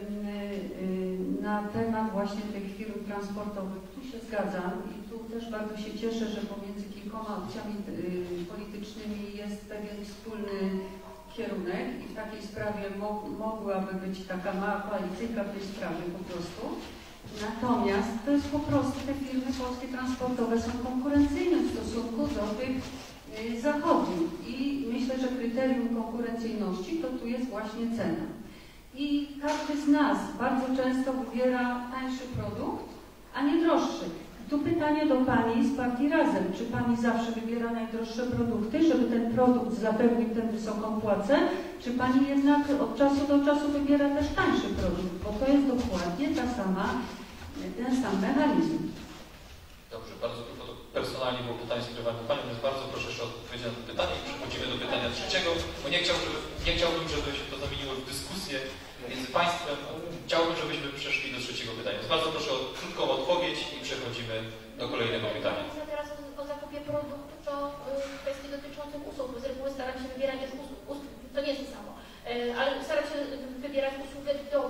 na temat właśnie tych firm transportowych. Tu się zgadzam i tu też bardzo się cieszę, że pomiędzy kilkoma opcjami politycznymi jest pewien wspólny kierunek i w takiej sprawie mogłaby być taka mała koalicyjka w tej sprawie po prostu. Natomiast to jest po prostu, te firmy polskie transportowe są konkurencyjne w stosunku do tych zachodnich i myślę, że kryterium konkurencyjności to tu jest właśnie cena. I każdy z nas bardzo często wybiera tańszy produkt, a nie droższy. Tu pytanie do Pani z partii Razem. Czy Pani zawsze wybiera najdroższe produkty, żeby ten produkt zapewnił tę wysoką płacę? Czy Pani jednak od czasu do czasu wybiera też tańszy produkt? Bo to jest dokładnie ten sam mechanizm. Dobrze, bardzo personalnie było pytanie skierowane do Pani, więc bardzo proszę jeszcze o odpowiedź na to pytanie i przechodzimy do pytania trzeciego, bo nie chciałbym, żeby się to zamieniło w dyskusję między Państwem. Chciałbym, żebyśmy przeszli do trzeciego pytania. Więc bardzo proszę o krótką odpowiedź i przechodzimy do kolejnego pytania. Teraz o zakupie produktu, to kwestii dotyczących usług, bo z reguły staram się wybierać usług, to nie jest to samo, ale staram się wybierać usługę do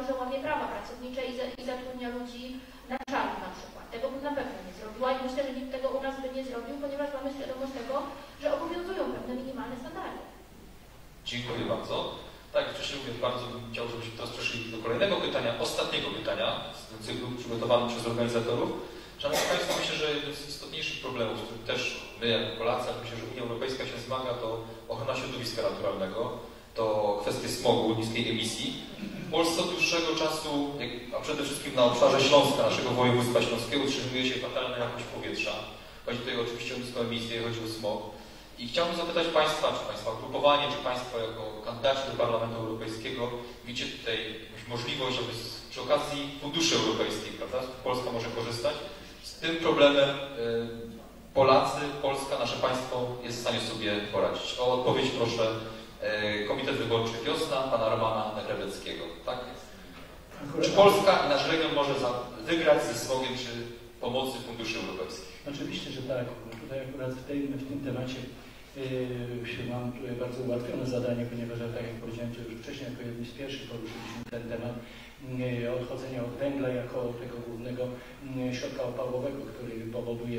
że łamie prawa pracownicze i zatrudnia ludzi na czarno na przykład. Tego bym na pewno nie zrobiła i myślę, że nikt tego u nas by nie zrobił, ponieważ mamy świadomość tego, że obowiązują pewne minimalne standardy. Dziękuję bardzo. Tak, wcześniej mówię, bardzo bym chciał, żebyśmy teraz przeszli do kolejnego pytania, ostatniego pytania z cyklu przygotowanym przez organizatorów. Szanowni Państwo, myślę, że jednym z istotniejszych problemów, z którym też my jako Polacy, myślę, że Unia Europejska się zmaga, to ochrona środowiska naturalnego, to kwestie smogu, niskiej emisji. W Polsce od dłuższego czasu, a przede wszystkim na obszarze Śląska, naszego województwa śląskiego, utrzymuje się fatalna jakość powietrza. Chodzi tutaj oczywiście o niską emisję, chodzi o smog. I chciałbym zapytać Państwa, czy Państwa ugrupowanie, czy Państwo jako kandydaci do Parlamentu Europejskiego widzicie tutaj jakąś możliwość, aby przy okazji funduszy europejskich, prawda, Polska może korzystać. Z tym problemem Polacy, Polska, nasze państwo jest w stanie sobie poradzić. O odpowiedź proszę Komitet Wyborczy Wiosna, pana Romana Negrebeckiego. Tak? Czy Polska i nasz region może wygrać ze smogiem przy pomocy funduszy europejskich? Oczywiście, że tak. Tutaj akurat w tym temacie mam tutaj bardzo ułatwione zadanie, ponieważ tak jak powiedziałem już wcześniej, jako jednym z pierwszych poruszyliśmy ten temat odchodzenia od węgla jako tego głównego środka opałowego, który powoduje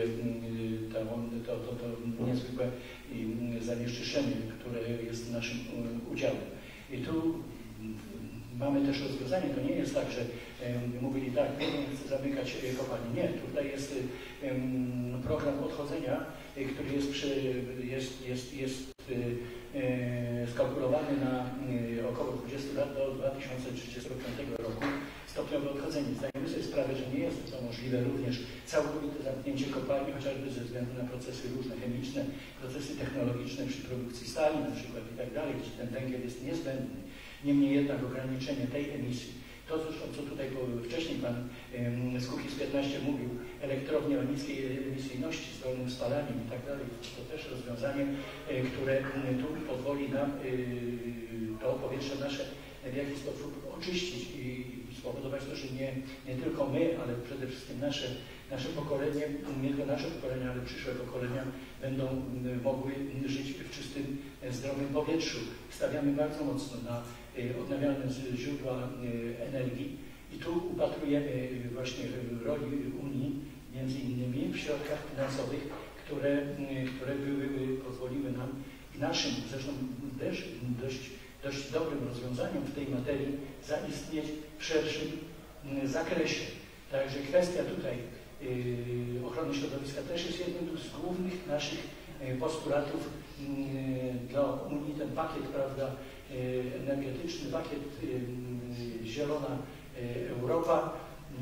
to niezwykłe zanieczyszczenie, które jest naszym udziałem. I tu mamy też rozwiązanie. To nie jest tak, że mówili tak, nie chcę zamykać kopalni. Nie, tutaj jest program odchodzenia, który jest skalkulowany na około 20 lat do 2035 roku. Stopniowe odchodzenie. Zdajemy sobie sprawę, że nie jest to możliwe również całkowite zamknięcie kopalni, chociażby ze względu na procesy różne chemiczne, procesy technologiczne przy produkcji stali na przykład i tak dalej, gdzie ten węgiel jest niezbędny. Niemniej jednak ograniczenie tej emisji, to zresztą co tutaj wcześniej pan z Kukiz 15 mówił, elektrownie o niskiej emisyjności z dolnym spalaniem i tak dalej, to też rozwiązanie, które tu pozwoli nam to powietrze nasze w jakiś sposób oczyścić i spowodować to, że nie tylko my, ale przede wszystkim nasze pokolenie, nie tylko nasze pokolenia, ale przyszłe pokolenia będą mogły żyć w czystym, zdrowym powietrzu. Stawiamy bardzo mocno na odnawialne źródła energii i tu upatrujemy właśnie roli Unii, między innymi w środkach finansowych, które pozwoliły nam i naszym, zresztą też dość dobrym rozwiązaniom w tej materii zaistnieć w szerszym zakresie. Także kwestia tutaj ochrony środowiska też jest jednym z głównych naszych postulatów dla Unii. Ten pakiet, prawda, energetyczny, pakiet Zielona Europa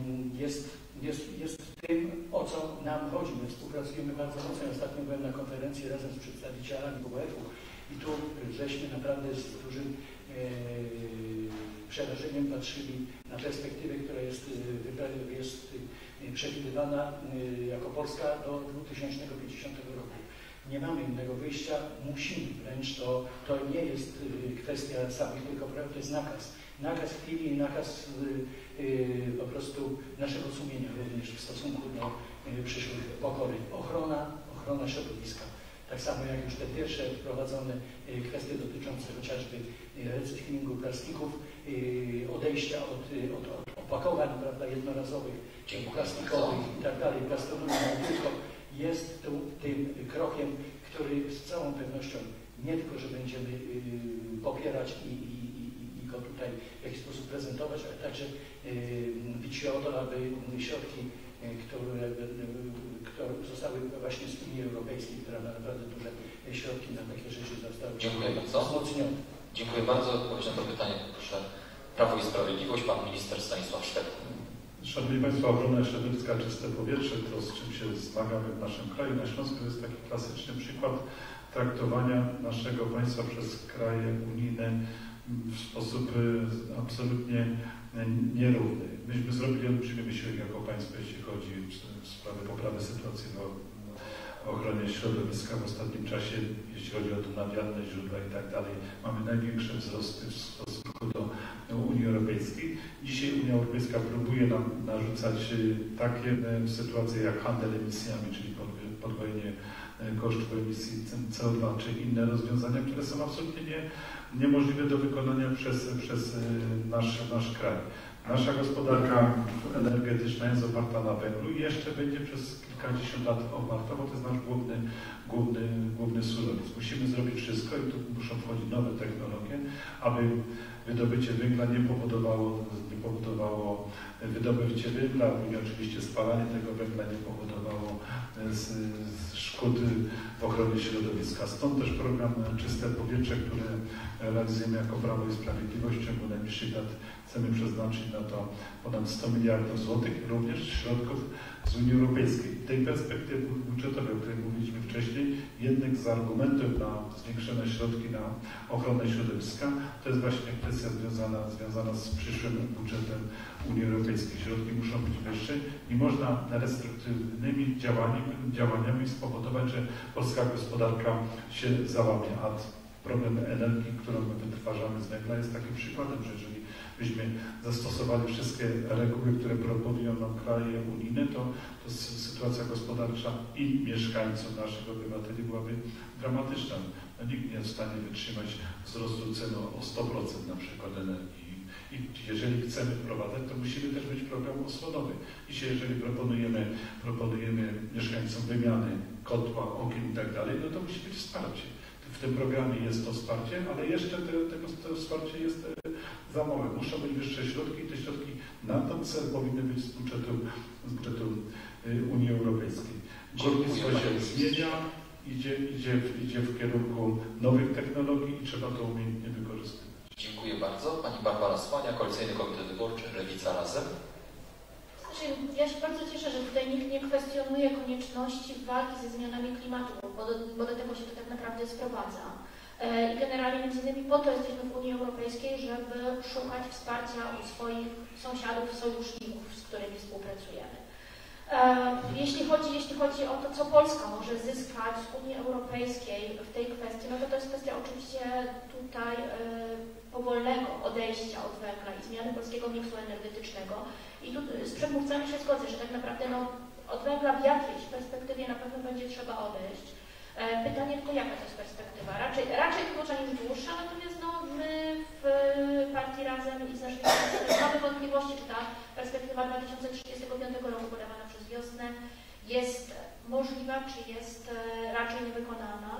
jest tym, o co nam chodzi. My współpracujemy bardzo mocno. Ostatnio byłem na konferencji razem z przedstawicielami WWF-u i tu żeśmy naprawdę z dużym przerażeniem patrzyli na perspektywę, która jest przewidywana jako Polska do 2050 roku. Nie mamy innego wyjścia, musimy wręcz, to nie jest kwestia samych tylko praw, to jest nakaz. Nakaz chwili i nakaz po prostu naszego sumienia również w stosunku do przyszłych pokoleń. Ochrona środowiska. Tak samo jak już te pierwsze wprowadzone kwestie dotyczące chociażby recyklingu plastików, odejścia od opakowań, prawda, jednorazowych, plastikowych i tak dalej, plastowania tylko jest tu tym krokiem, który z całą pewnością nie tylko, że będziemy popierać i go tutaj w jakiś sposób prezentować, ale także bić się o to, aby środki, które zostały właśnie z Unii Europejskiej, która ma naprawdę duże środki na takie rzeczy, zostały wzmocnione. Dziękuję bardzo. Odpowiedź na to pytanie proszę Prawo i Sprawiedliwość, pan minister Stanisław Szwed. Szanowni Państwo, ochrona środowiska, czyste powietrze, to z czym się zmagamy w naszym kraju. Na Śląsku jest taki klasyczny przykład traktowania naszego państwa przez kraje unijne w sposób absolutnie nierówny. Myśmy zrobili olbrzymi wysiłek jako państwo, jeśli chodzi w sprawę poprawy sytuacji w ochronie środowiska w ostatnim czasie, jeśli chodzi o odnawialne źródła i tak dalej. Mamy największe wzrosty w stosunku do Unii Europejskiej. Dzisiaj Unia Europejska próbuje nam narzucać takie sytuacje jak handel emisjami, czyli podwojenie kosztów emisji CO2, czy inne rozwiązania, które są absolutnie niemożliwe do wykonania przez nasz kraj. Nasza gospodarka energetyczna jest oparta na węglu i jeszcze będzie przez kilkadziesiąt lat oparta, bo to jest nasz główny surowiec. Musimy zrobić wszystko i tu muszą wchodzić nowe technologie, aby wydobycie węgla nie powodowało wydobycie węgla, i oczywiście spalanie tego węgla nie powodowało szkód w ochronie środowiska. Stąd też program Czyste Powietrze, który realizujemy jako Prawo i Sprawiedliwość. W ciągu najbliższych lat chcemy przeznaczyć na to ponad 100 miliardów złotych, również środków z Unii Europejskiej. W tej perspektywie budżetowej, o której mówiliśmy wcześniej, jednym z argumentów na zwiększone środki na ochronę środowiska to jest właśnie kwestia związana z przyszłym budżetem Unii Europejskiej. Środki muszą być wyższe i można restruktywnymi działaniami spowodować, że polska gospodarka się załamie. A problem energii, którą my wytwarzamy z węgla, jest takim przykładem, że jeżeli byśmy zastosowali wszystkie reguły, które proponują nam kraje unijne, to sytuacja gospodarcza i mieszkańców, naszych obywateli byłaby dramatyczna. No, nikt nie jest w stanie wytrzymać wzrostu cen o 100% na przykład energii. I jeżeli chcemy wprowadzać, to musimy też mieć program osłonowy. Dzisiaj, jeżeli proponujemy mieszkańcom wymiany kotła, okien i tak dalej, no to musi być wsparcie. W tym programie jest to wsparcie, ale jeszcze to wsparcie jest za małe. Muszą być wyższe środki i te środki na ten cel powinny być z budżetu Unii Europejskiej. Górnictwo się zmienia, idzie w kierunku nowych technologii i trzeba to umiejętnie wykorzystywać. Dziękuję bardzo. Pani Barbara Słania, Koalicyjny Komitet Wyborczy, Lewica Razem. Ja się bardzo cieszę, że tutaj nikt nie kwestionuje konieczności walki ze zmianami klimatu, bo do tego się to tak naprawdę sprowadza. I generalnie między innymi po to jesteśmy w Unii Europejskiej, żeby szukać wsparcia u swoich sąsiadów, sojuszników, z którymi współpracujemy. Jeśli chodzi o to, co Polska może zyskać z Unii Europejskiej w tej kwestii, no to jest kwestia oczywiście tutaj powolnego odejścia od węgla i zmiany polskiego miksu energetycznego. I tu z przedmówcami się zgodzę, że tak naprawdę od węgla w jakiejś perspektywie na pewno będzie trzeba odejść. Pytanie tylko, jaka to jest perspektywa? Raczej krótsza niż dłuższa, natomiast my w partii Razem i z naszymi mamy wątpliwości, czy ta perspektywa 2035 roku podawana przez wiosnę jest możliwa, czy jest raczej niewykonana.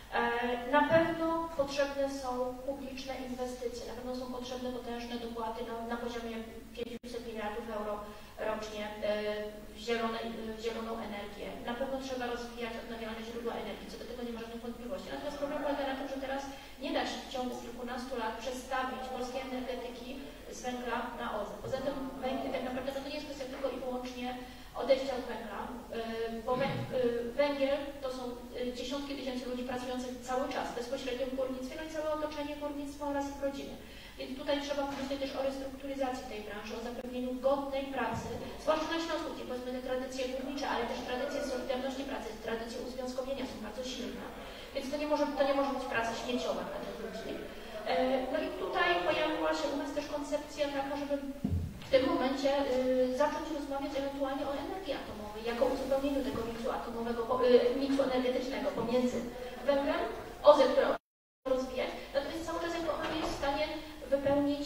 Na pewno potrzebne są publiczne inwestycje, na pewno są potrzebne potężne dopłaty na poziomie 500 miliardów euro rocznie w zieloną energię. Na pewno trzeba rozwijać odnawialne źródła energii, co do tego nie ma żadnych wątpliwości. Natomiast problem polega na tym, że teraz nie da się w ciągu kilkunastu lat przestawić polskiej energetyki z węgla na OZE. Poza tym tak naprawdę to nie jest kwestia tylko i wyłącznie odejścia od węgla, bo węgiel to są dziesiątki tysięcy ludzi pracujących cały czas bezpośrednio w górnictwie, no i całe otoczenie górnictwa oraz ich rodziny. Więc tutaj trzeba myśleć też o restrukturyzacji tej branży, o zapewnieniu godnej pracy, zwłaszcza na Śląsku, gdzie powiedzmy te tradycje górnicze, ale też tradycje solidarności pracy, tradycje uzwiązkowienia są bardzo silne. Więc to nie może być praca śmieciowa dla tych ludzi. No i tutaj pojawiła się u nas też koncepcja taka, żeby w tym momencie zacząć rozmawiać ewentualnie o energii atomowej, jako uzupełnieniu tego miksu atomowego, miksu energetycznego pomiędzy węglem, OZE, które rozwijać, natomiast cały czas jako ona nie jest w stanie wypełnić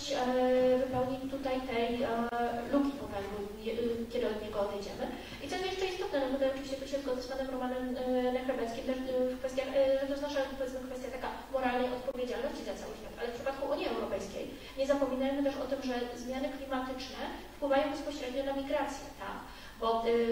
tutaj tej luki po węglu, kiedy od niego odejdziemy. I co jest jeszcze istotne, no tutaj oczywiście tu się zgodzę z panem Romanem Nechrebeckim też w kwestiach, to jest nasza kwestia taka moralnej odpowiedzialności za cały świat, ale w przypadku Unii Europejskiej nie zapominajmy też o tym, że zmiany klimatyczne wpływają bezpośrednio na migrację, tak? Bo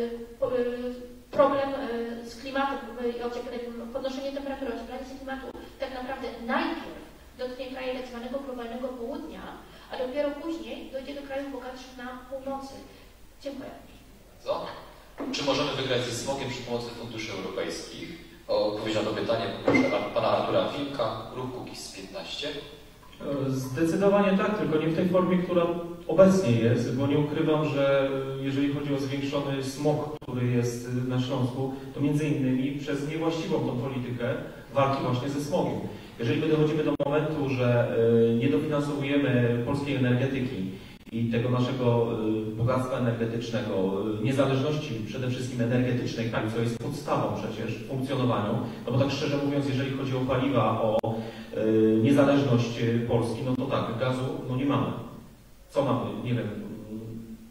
problem z klimatem, podnoszenie temperatury, ocieplanie się klimatu tak naprawdę najpierw dotknie kraje tak zwanego globalnego południa, a dopiero później dojdzie do krajów bogatszych na północy. Dziękuję. Co? Czy możemy wygrać ze smogiem przy pomocy funduszy europejskich? Odpowiedź na to pytanie poproszę pana Artura Wilka, Ruch Kukiz15. Zdecydowanie tak, tylko nie w tej formie, która obecnie jest, bo nie ukrywam, że jeżeli chodzi o zwiększony smog, który jest na Śląsku, to między innymi przez niewłaściwą tą politykę walki właśnie ze smogiem. Jeżeli my dochodzimy do momentu, że nie dofinansowujemy polskiej energetyki i tego naszego bogactwa energetycznego, niezależności przede wszystkim energetycznej kraju, co jest podstawą przecież w funkcjonowaniu, no bo tak szczerze mówiąc, jeżeli chodzi o paliwa, o niezależność Polski, no to tak, gazu no nie mamy. Co mamy? Nie wiem,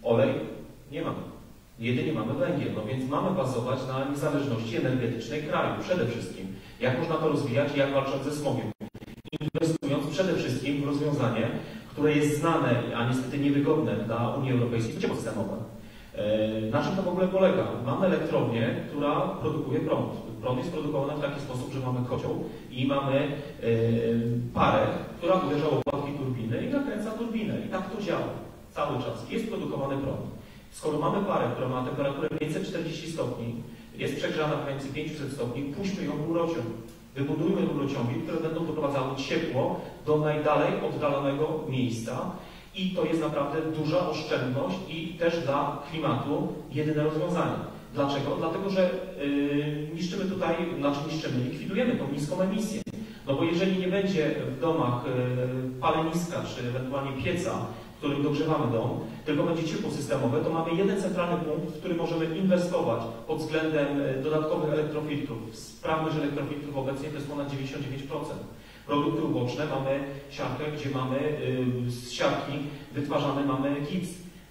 Olej nie mamy. Jedynie mamy węgiel, no więc mamy bazować na niezależności energetycznej kraju przede wszystkim. Jak można to rozwijać i jak walczyć ze smogiem? Inwestując przede wszystkim w rozwiązanie, które jest znane, a niestety niewygodne dla Unii Europejskiej, to ciepło systemowe. Na czym to w ogóle polega? Mamy elektrownię, która produkuje prąd. Prąd jest produkowany w taki sposób, że mamy kocioł i mamy parę, która uderza w łopatki turbiny i nakręca turbinę. I tak to działa cały czas. Jest produkowany prąd. Skoro mamy parę, która ma temperaturę 540 stopni, jest przegrzana w granicy 500 stopni, puśćmy ją rurociąg. Wybudujmy rurociągi, które będą doprowadzały ciepło do najdalej oddalonego miejsca i to jest naprawdę duża oszczędność i też dla klimatu jedyne rozwiązanie. Dlaczego? Dlatego, że niszczymy tutaj, likwidujemy tą niską emisję. No bo jeżeli nie będzie w domach paleniska czy ewentualnie pieca, w którym dogrzewamy dom, tylko będzie ciepło systemowe, to mamy jeden centralny punkt, w który możemy inwestować pod względem dodatkowych elektrofiltrów. Sprawność elektrofiltrów obecnie to jest ponad 99%. Produkty uboczne mamy siarkę, gdzie mamy z siarki wytwarzany mamy gips.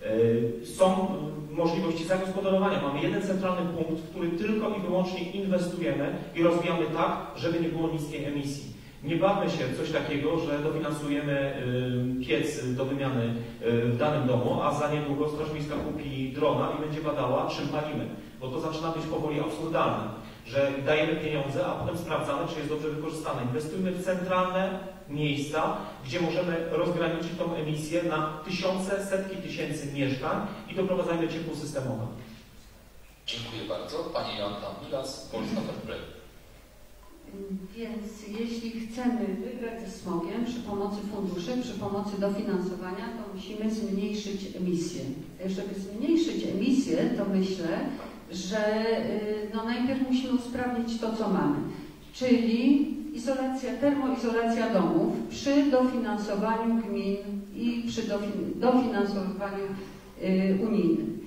Są możliwości zagospodarowania. Mamy jeden centralny punkt, w który tylko i wyłącznie inwestujemy i rozwijamy tak, żeby nie było niskiej emisji. Nie bawmy się coś takiego, że dofinansujemy piec do wymiany w danym domu, a za niedługo Straż Miejska kupi drona i będzie badała, czym palimy. Bo to zaczyna być powoli absurdalne, że dajemy pieniądze, a potem sprawdzamy, czy jest dobrze wykorzystane. Inwestujmy w centralne miejsca, gdzie możemy rozgraniczyć tą emisję na tysiące, setki tysięcy mieszkań i doprowadzajmy ciepło systemowe. Dziękuję bardzo. Pani Joanna Milas, Polska Fair Play. Więc jeśli chcemy wygrać ze smogiem przy pomocy funduszy, przy pomocy dofinansowania, to musimy zmniejszyć emisję. Żeby zmniejszyć emisję, to myślę, że no najpierw musimy usprawnić to, co mamy, czyli termoizolacja domów przy dofinansowaniu gmin i przy dofinansowaniu unijnym.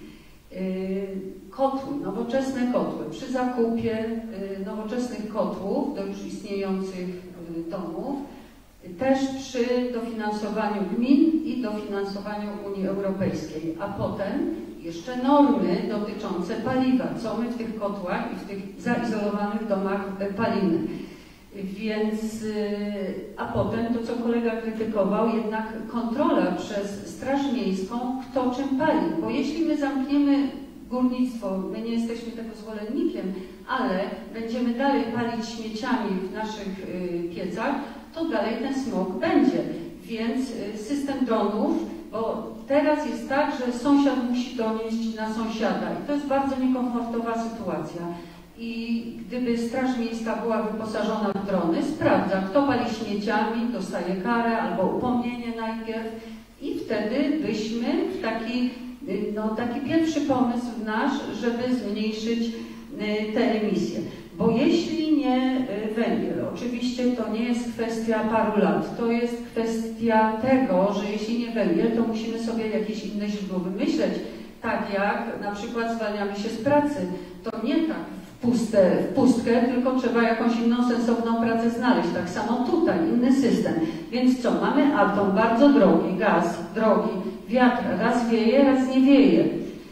Kotły, nowoczesne kotły. Przy zakupie nowoczesnych kotłów do już istniejących domów, też przy dofinansowaniu gmin i dofinansowaniu Unii Europejskiej, a potem jeszcze normy dotyczące paliwa, co my w tych kotłach i w tych zaizolowanych domach palimy. Więc, a potem to, co kolega krytykował, jednak kontrola przez Straż Miejską, kto czym pali. Bo jeśli my zamkniemy górnictwo, my nie jesteśmy tego zwolennikiem, ale będziemy dalej palić śmieciami w naszych piecach, to dalej ten smog będzie. Więc system dronów, bo teraz jest tak, że sąsiad musi donieść na sąsiada i to jest bardzo niekomfortowa sytuacja. I gdyby Straż Miejska była wyposażona w drony, sprawdza, kto pali śmieciami, dostaje karę albo upomnienie najpierw i wtedy byśmy w taki pierwszy pomysł nasz, żeby zmniejszyć te emisje. Bo jeśli nie węgiel, oczywiście to nie jest kwestia paru lat, to jest kwestia tego, że jeśli nie węgiel, to musimy sobie jakieś inne źródło wymyśleć. Tak jak na przykład zwalniamy się z pracy, to nie tak w pustkę, tylko trzeba jakąś inną sensowną pracę znaleźć. Tak samo tutaj, inny system. Więc co? Mamy atom bardzo drogi, gaz drogi, wiatr raz wieje, raz nie wieje.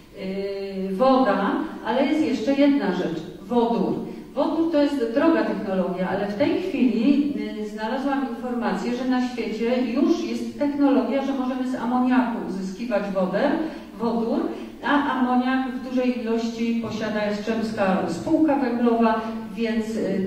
Woda, ale jest jeszcze jedna rzecz. Wodór. Wodór to jest droga technologia, ale w tej chwili znalazłam informację, że na świecie już jest technologia, że możemy z amoniaku uzyskiwać wodór, a amoniak w dużej ilości posiada Jastrzębska Spółka Węglowa, więc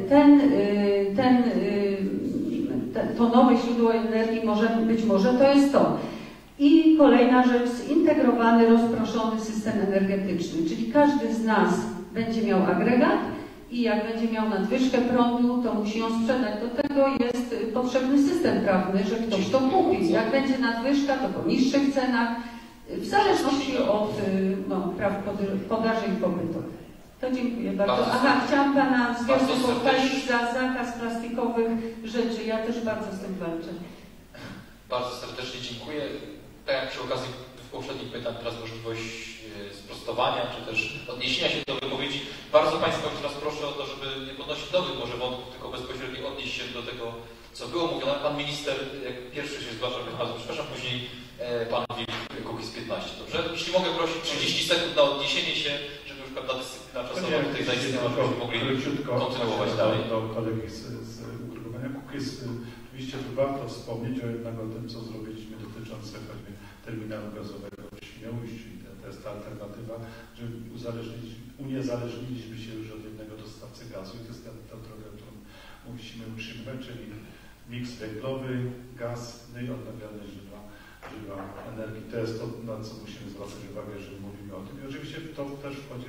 to nowe źródło energii być może to jest to. I kolejna rzecz, zintegrowany, rozproszony system energetyczny, czyli każdy z nas będzie miał agregat i jak będzie miał nadwyżkę prądu, to musi ją sprzedać. Do tego jest potrzebny system prawny, że ktoś to kupi. Jak będzie nadwyżka, to po niższych cenach, w zależności od praw podaży i popytu. To dziękuję bardzo. Aha, chciałam Pana z wiosny pochwalić za zakaz plastikowych rzeczy. Ja też bardzo z tym walczę. Bardzo serdecznie dziękuję. Tak jak przy okazji poprzednich pytań, teraz możliwość sprostowania, czy też odniesienia się do wypowiedzi. Bardzo Państwa już teraz proszę o to, żeby nie podnosić nowych może wątków, tylko bezpośrednio odnieść się do tego, co było mówione. Pan minister jak pierwszy się zgłasza, przepraszam, później Pan Wilk Kukiz Kukiz 15, dobrze? Jeśli mogę prosić 30 sekund na odniesienie się, żeby już pewna dyscyplina czasowa tutaj zaistniała, żebyśmy mogli kontynuować dalej. Do kolegi z ugrupowania Kukiz. Oczywiście tu warto wspomnieć o tym, co zrobiliśmy dotyczące choćby terminalu gazowego w Świnoujściu i to jest ta alternatywa, że uniezależniliśmy się już od jednego dostawcy gazu i to jest ta droga, którą musimy utrzymywać, czyli miks węglowy, gaz, no i odnawialne źródła energii. To jest to, na co musimy zwracać uwagę, jeżeli mówimy o tym. I oczywiście w to też wchodzi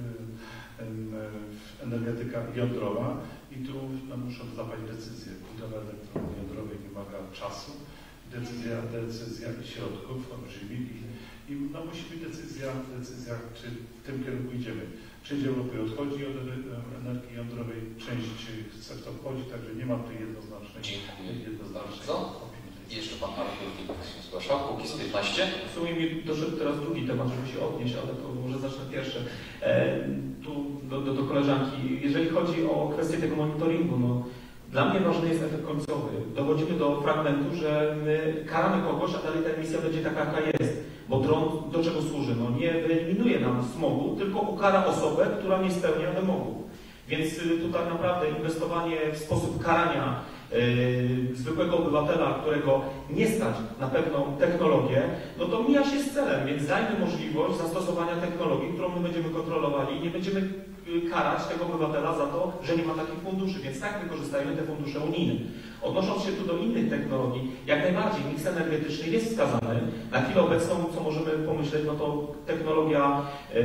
energetyka jądrowa i tu muszą zapaść decyzje. Budowa elektrowni jądrowej wymaga czasu, decyzja i środków olbrzymich i musi być decyzja, czy w tym kierunku idziemy. Część Europy odchodzi od energii jądrowej, część chce w to wchodzić, także nie ma tu jednoznacznej opinii. I jeszcze pan Artur się zgłaszał, Kukiz 15. W sumie mi doszedł teraz drugi temat, żeby się odnieść, ale to może zacznę pierwszy. Tu do koleżanki. Jeżeli chodzi o kwestię tego monitoringu, no, dla mnie ważny jest efekt końcowy. Dochodzimy do fragmentu, że my karamy kogoś, a dalej ta emisja będzie taka, jaka jest. Bo dron do czego służy? No, nie wyeliminuje nam smogu, tylko ukara osobę, która nie spełnia wymogów. Więc tutaj naprawdę inwestowanie w sposób karania zwykłego obywatela, którego nie stać na pewną technologię, no to mija się z celem, więc dajmy możliwość zastosowania technologii, którą my będziemy kontrolowali i nie będziemy karać tego obywatela za to, że nie ma takich funduszy, więc tak wykorzystajmy te fundusze unijne. Odnosząc się tu do innych technologii, jak najbardziej miks energetyczny jest wskazany. Na chwilę obecną, co możemy pomyśleć, no to technologia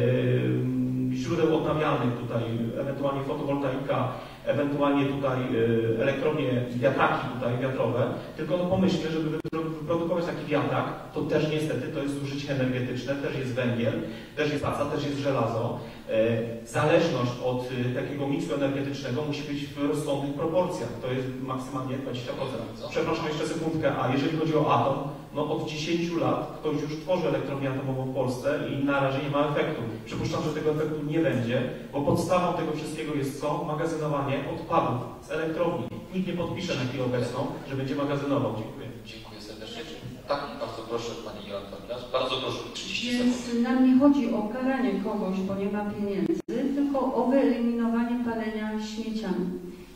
źródeł odnawialnych tutaj, ewentualnie fotowoltaika, ewentualnie tutaj elektrownie, wiatraki tutaj wiatrowe, tylko no pomyślmy, żeby wyprodukować taki wiatrak, to też niestety to jest zużycie energetyczne, też jest węgiel, też jest praca, też jest żelazo. Zależność od takiego miksu energetycznego musi być w rozsądnych proporcjach, to jest maksymalnie 20%. Przepraszam jeszcze sekundkę, a jeżeli chodzi o atom, no od 10 lat ktoś już tworzy elektrownię atomową w Polsce i na razie nie ma efektu. Przypuszczam, że tego efektu nie będzie, bo podstawą tego wszystkiego jest co? Magazynowanie odpadów z elektrowni. Nikt nie podpisze na chwilę obecną, że będzie magazynował. Dziękuję. Dziękuję serdecznie. Tak, bardzo proszę Pani Jolanta. Bardzo proszę, 30 sekund. Więc nam nie chodzi o karanie kogoś, bo nie ma pieniędzy, tylko o wyeliminowanie palenia śmieciami.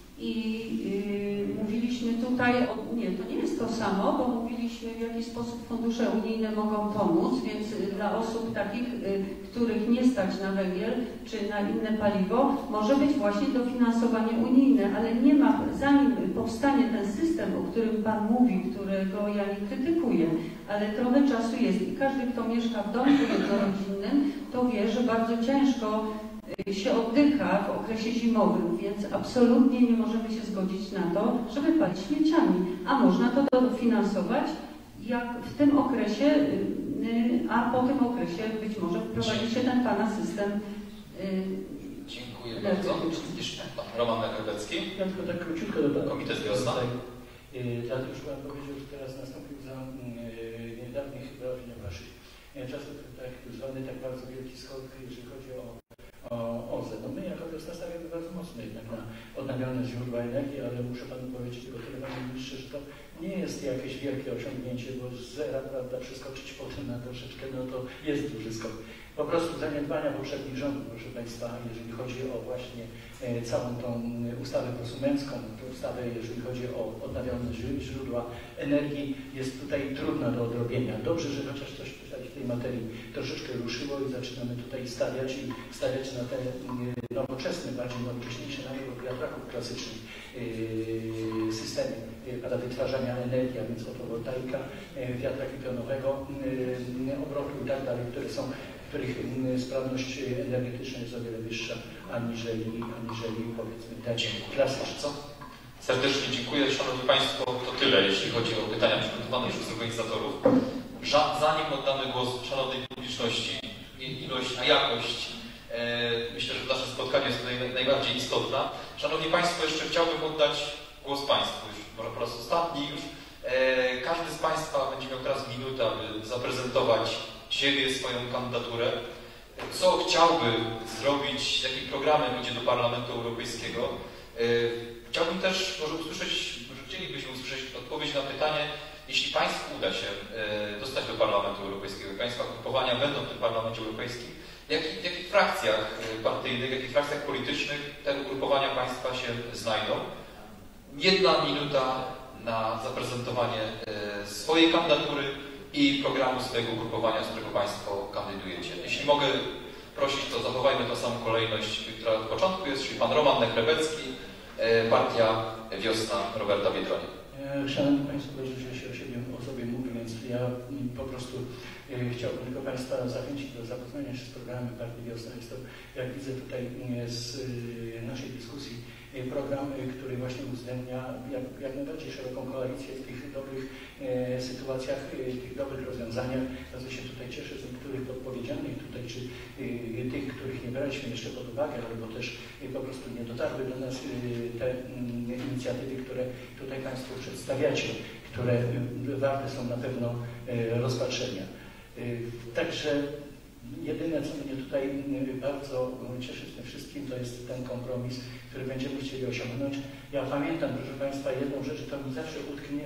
I mówiliśmy tutaj, nie, to nie jest to samo, bo mówiliśmy, w jaki sposób fundusze unijne mogą pomóc, więc dla osób takich, których nie stać na węgiel czy na inne paliwo, może być właśnie dofinansowanie unijne, ale nie ma, zanim powstanie ten system, o którym Pan mówi, którego ja nie krytykuję, ale trochę czasu jest i każdy, kto mieszka w domu jednorodzinnym, to wie, że bardzo ciężko się oddycha w okresie zimowym, więc absolutnie nie możemy się zgodzić na to, żeby palić śmieciami. A można to dofinansować jak w tym okresie, a po tym okresie być może wprowadzi się ten Pana system. Dziękuję bardzo. Jeszcze Pan Roman Lekerdecki. Ja tylko tak króciutko do tego. Komitet Wiosna. Dlatego już Pan powiedział, że teraz nastąpił za niedawnych chyba Waszych czasów tak zwany tak bardzo wielki skok, jeżeli chodzi o OZE. No my jako Wiosna stawiamy bardzo mocno jednak na odnawialne źródła energii, ale muszę Panu powiedzieć tylko tyle, Panie Ministrze, że to nie jest jakieś wielkie osiągnięcie, bo z zera, prawda, przeskoczyć potem na troszeczkę, no to jest duży skok. Po prostu zaniedbania poprzednich rządów, proszę Państwa, jeżeli chodzi o właśnie całą tą ustawę prosumencką, ustawę, jeżeli chodzi o odnawialne źródła energii, jest tutaj trudna do odrobienia. Dobrze, że chociaż coś tutaj w tej materii troszeczkę ruszyło i zaczynamy tutaj stawiać na te nowoczesne, bardziej nowocześniejsze nawet wiatraków klasycznych systemy wytwarzania energii, a więc fotowoltaika, wiatraki pionowego obrotu i tak dalej, których sprawność energetyczna jest o wiele wyższa aniżeli powiedzmy te klasyczne. Serdecznie dziękuję. Szanowni Państwo, to tyle, jeśli chodzi o pytania przygotowane przez organizatorów. Zanim oddamy głos szanownej publiczności, ilość a jakość, myślę, że nasze spotkanie jest najbardziej istotna. Szanowni Państwo, jeszcze chciałbym oddać głos Państwu, już może po raz ostatni już. Każdy z Państwa będzie miał teraz minutę, aby zaprezentować siebie, swoją kandydaturę. Co chciałby zrobić, z jakim programem idzie do Parlamentu Europejskiego. Chciałbym też może chcielibyśmy usłyszeć odpowiedź na pytanie, Jeśli Państwu uda się dostać do Parlamentu Europejskiego, Państwa ugrupowania będą w tym Parlamencie Europejskim, w jakich frakcjach partyjnych, w jakich frakcjach politycznych te ugrupowania Państwa się znajdą? 1 minuta na zaprezentowanie swojej kandydatury i programu swojego ugrupowania, z którego Państwo kandydujecie. Jeśli mogę prosić, to zachowajmy tą samą kolejność, która od początku jest, czyli Pan Roman Nechlebecki, Partia Wiosna Roberta Biedronia. Szanowni Państwo, dobrze, że się o sobie mówi, więc ja po prostu chciałbym tylko Państwa zachęcić do zapoznania się z programem Partii Wiosna. Jest to, jak widzę tutaj z naszej dyskusji, program, który właśnie uwzględnia jak najbardziej szeroką koalicję w tych dobrych sytuacjach, tych dobrych rozwiązaniach. Bardzo się tutaj cieszę z niektórych podpowiedzianych tutaj, czy tych, których nie braliśmy jeszcze pod uwagę, albo też po prostu nie dotarły do nas te inicjatywy, które tutaj Państwo przedstawiacie, które warte są na pewno rozpatrzenia. Także jedyne, co mnie tutaj bardzo cieszy w tym wszystkim, to jest ten kompromis, który będziemy chcieli osiągnąć. Ja pamiętam, proszę Państwa, jedną rzecz, to mi zawsze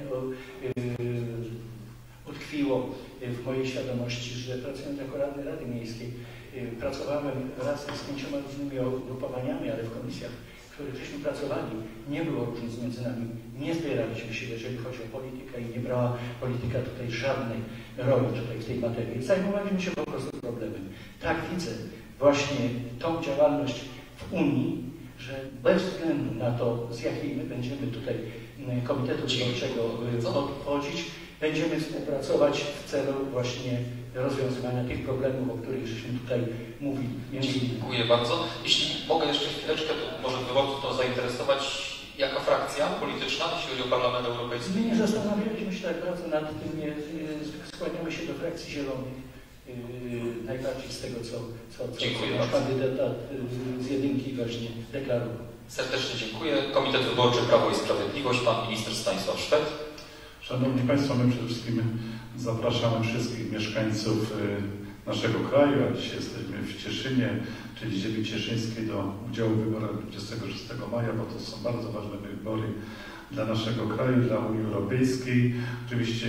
utkwiło w mojej świadomości, że pracując jako radny Rady Miejskiej, pracowałem razem z 5 różnymi ugrupowaniami, ale w komisjach, w których żeśmy pracowali, nie było różnic między nami. Nie zbieraliśmy się, jeżeli chodzi o politykę i nie brała polityka tutaj żadnej roli tutaj w tej materii. Zajmowaliśmy się po prostu problemem. Tak widzę właśnie tą działalność w Unii, że bez względu na to, z jakiej my będziemy tutaj Komitetu Wyborczego odchodzić, będziemy współpracować w celu właśnie rozwiązywania tych problemów, o których żeśmy tutaj mówili. Dziękuję bardzo. Jeśli mogę jeszcze chwileczkę, to może wyborców to zainteresować, jaka frakcja polityczna, jeśli chodzi o Parlament Europejski? My nie zastanawialiśmy się tak bardzo nad tym, skłaniamy się do frakcji Zielonych. Najbardziej z tego, co nasz kandydat z jedynki właśnie deklarował. Serdecznie dziękuję. Komitet Wyborczy Prawo i Sprawiedliwość, Pan Minister Stanisław Szwed. Szanowni Państwo, my przede wszystkim zapraszamy wszystkich mieszkańców naszego kraju, a dzisiaj jesteśmy w Cieszynie, czyli ziemi cieszyńskiej, do udziału w wyborach 26 maja, bo to są bardzo ważne wybory dla naszego kraju, dla Unii Europejskiej. Oczywiście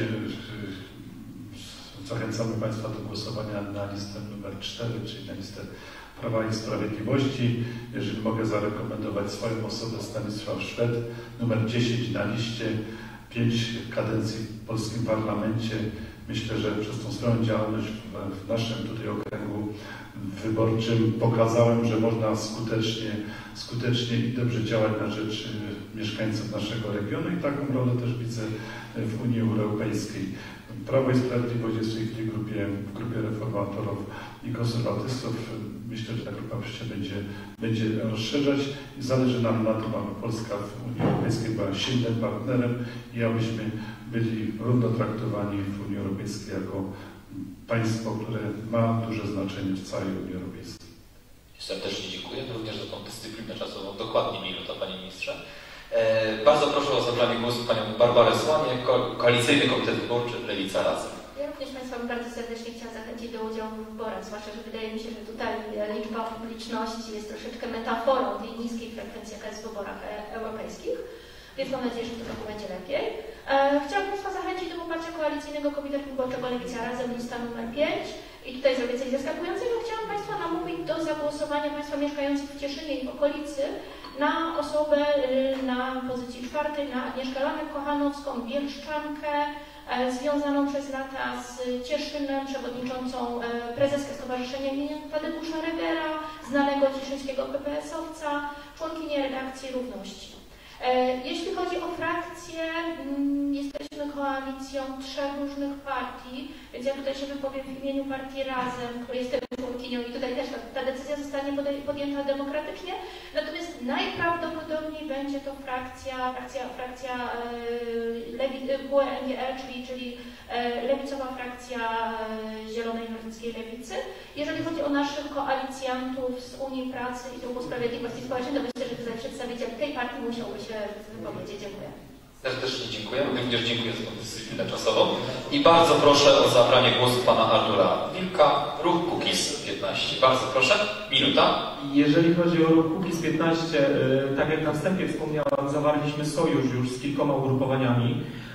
zachęcamy Państwa do głosowania na listę numer 4, czyli na listę Prawa i Sprawiedliwości. Jeżeli mogę zarekomendować swoją osobę, Stanisław Szwed, numer 10 na liście, 5 kadencji w polskim parlamencie. Myślę, że przez tą swoją działalność w naszym tutaj okręgu wyborczym pokazałem, że można skutecznie i dobrze działać na rzecz mieszkańców naszego regionu i taką rolę też widzę w Unii Europejskiej. Prawo i Sprawiedliwość jest w tej chwili w grupie reformatorów i konserwatystów. Myślę, że ta grupa się będzie rozszerzać i zależy nam na tym, aby Polska w Unii Europejskiej była silnym partnerem i abyśmy byli równo traktowani w Unii Europejskiej jako państwo, które ma duże znaczenie w całej Unii Europejskiej. Serdecznie dziękuję również za tą dyscyplinę czasową. Dokładnie minuta, Panie Ministrze. Bardzo proszę o zabranie głosu Panią Barbarę Słanie, Koalicyjny Komitet Wyborczy Lewica Razem. Ja również Państwa bym bardzo serdecznie chciała zachęcić do udziału w wyborach, zwłaszcza, że wydaje mi się, że tutaj liczba publiczności jest troszeczkę metaforą tej niskiej frekwencji, jaka jest w wyborach europejskich, więc mam nadzieję, że w tym roku będzie lepiej. Chciałabym Państwa zachęcić do poparcia Koalicyjnego Komitetu Wyborczego Lewica Razem, lista numer 5. I tutaj zrobię coś zaskakującego. Chciałam Państwa namówić do zagłosowania Państwa mieszkających w Cieszynie i w okolicy na osobę na pozycji 4, na Agnieszkę Lanek-Kochanowską, bielszczankę, związaną przez lata z Cieszynem, przewodniczącą prezeskę Stowarzyszenia imienia Tadeusza Regera, znanego cieszyńskiego PPS-owca, członkinię redakcji Równości. Jeśli chodzi o frakcje, jesteśmy koalicją 3 różnych partii, więc ja tutaj się wypowiem w imieniu partii Razem, której jestem członkinią i tutaj też ta decyzja zostanie podjęta demokratycznie. Natomiast najprawdopodobniej będzie to frakcja WNGL, czyli lewicowa frakcja Zielonej Nordyckiej Lewicy. Jeżeli chodzi o naszych koalicjantów z Unii Pracy i Ruchu Sprawiedliwości Społecznej, to myślę, że tutaj przedstawiciel tej partii musiałby się wypowiedzieć. Dziękuję. Serdecznie dziękuję. Również dziękuję za tę dyscyplinę czasową. I bardzo proszę o zabranie głosu Pana Artura Wilka, Ruch Kukiz 15. Bardzo proszę. Minuta. Jeżeli chodzi o Ruch Kukiz 15, tak jak na wstępie wspomniałam, zawarliśmy sojusz już z kilkoma ugrupowaniami.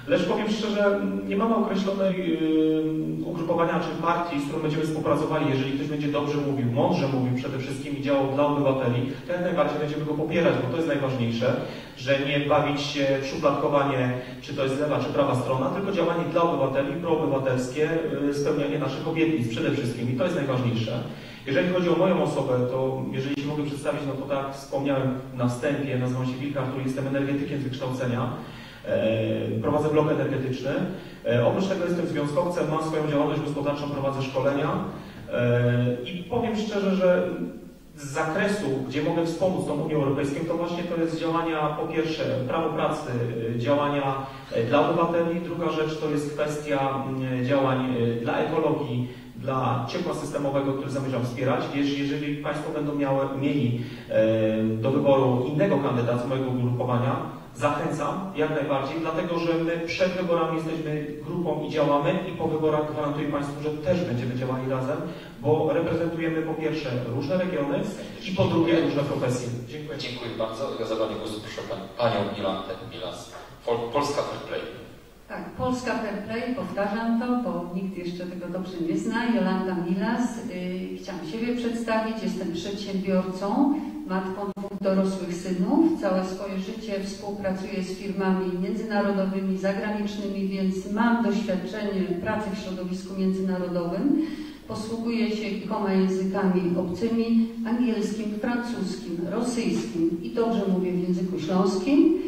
Lecz powiem szczerze, nie mamy określonej ugrupowania czy partii, z którą będziemy współpracowali. Jeżeli ktoś będzie dobrze mówił, mądrze mówił przede wszystkim i działał dla obywateli, to jak najbardziej będziemy go popierać, bo to jest najważniejsze, że nie bawić się w szufladkowanie, czy to jest lewa, czy prawa strona, tylko działanie dla obywateli, proobywatelskie, spełnianie naszych obietnic przede wszystkim i to jest najważniejsze. Jeżeli chodzi o moją osobę, to jeżeli się mogę przedstawić, no to tak jak wspomniałem na wstępie, nazywam się Wilk Artur, jestem energetykiem z wykształcenia. Prowadzę blok energetyczny. Oprócz tego jestem związkowcem, mam swoją działalność gospodarczą, prowadzę szkolenia i powiem szczerze, że z zakresu, gdzie mogę wspomóc tą Unią Europejską, to właśnie to jest działania, po pierwsze, prawo pracy, działania dla obywateli. Druga rzecz to jest kwestia działań dla ekologii, dla ciepła systemowego, który zamierzam wspierać. Jeżeli Państwo będą mieli do wyboru innego kandydata z mojego ugrupowania, zachęcam jak najbardziej, dlatego że my przed wyborami jesteśmy grupą i działamy i po wyborach gwarantuję Państwu, że też będziemy działali razem, bo reprezentujemy po pierwsze różne regiony i po drugie różne profesje. Dziękuję. Dziękuję bardzo. Ja zabranie głosu proszę Panią Jolantę Milas. Polska Fair Play. Tak, Polska Fair Play, powtarzam to, bo nikt jeszcze tego dobrze nie zna. Jolanta Milas. Chciałam siebie przedstawić. Jestem przedsiębiorcą, matką 2 dorosłych synów. Całe swoje życie współpracuję z firmami międzynarodowymi, zagranicznymi, więc mam doświadczenie pracy w środowisku międzynarodowym. Posługuję się kilkoma językami obcymi, angielskim, francuskim, rosyjskim i dobrze mówię w języku śląskim.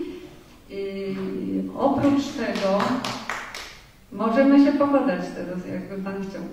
Oprócz tego możemy się pogadać teraz, jakby Pan chciał.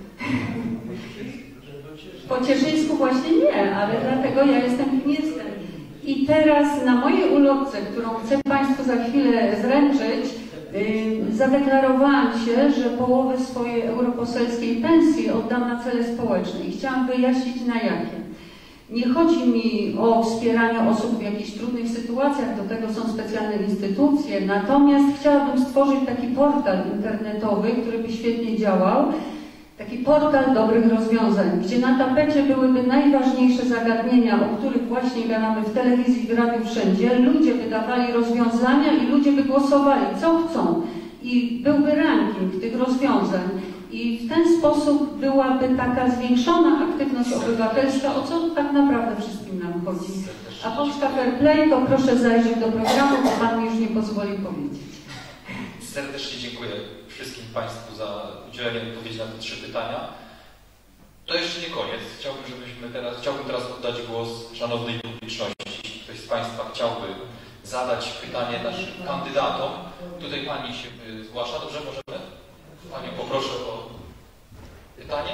Po cieszyńsku właśnie nie, ale dlatego ja jestem kim jestem. I teraz na mojej ulotce, którą chcę Państwu za chwilę zręczyć, zadeklarowałam się, że połowę swojej europoselskiej pensji oddam na cele społeczne i chciałam wyjaśnić na jakie. Nie chodzi mi o wspieranie osób w jakichś trudnych sytuacjach, do tego są specjalne instytucje, natomiast chciałabym stworzyć taki portal internetowy, który by świetnie działał, taki portal dobrych rozwiązań, gdzie na tapecie byłyby najważniejsze zagadnienia, o których właśnie gadamy w telewizji, w radiu, wszędzie. Ludzie by dawali rozwiązania i ludzie by głosowali, co chcą. I byłby ranking tych rozwiązań. I w ten sposób byłaby taka zwiększona aktywność obywatelska, o co tak naprawdę wszystkim nam chodzi. A Polska Fair Play, to proszę zajrzeć do programu, bo Pan mi już nie pozwoli powiedzieć. Serdecznie dziękuję wszystkim Państwu za udzielenie odpowiedzi na te 3 pytania. To jeszcze nie koniec. Chciałbym teraz oddać głos szanownej publiczności. Jeśli ktoś z Państwa chciałby zadać pytanie naszym kandydatom, tutaj Pani się zgłasza. Dobrze, możemy? Panią poproszę o pytanie.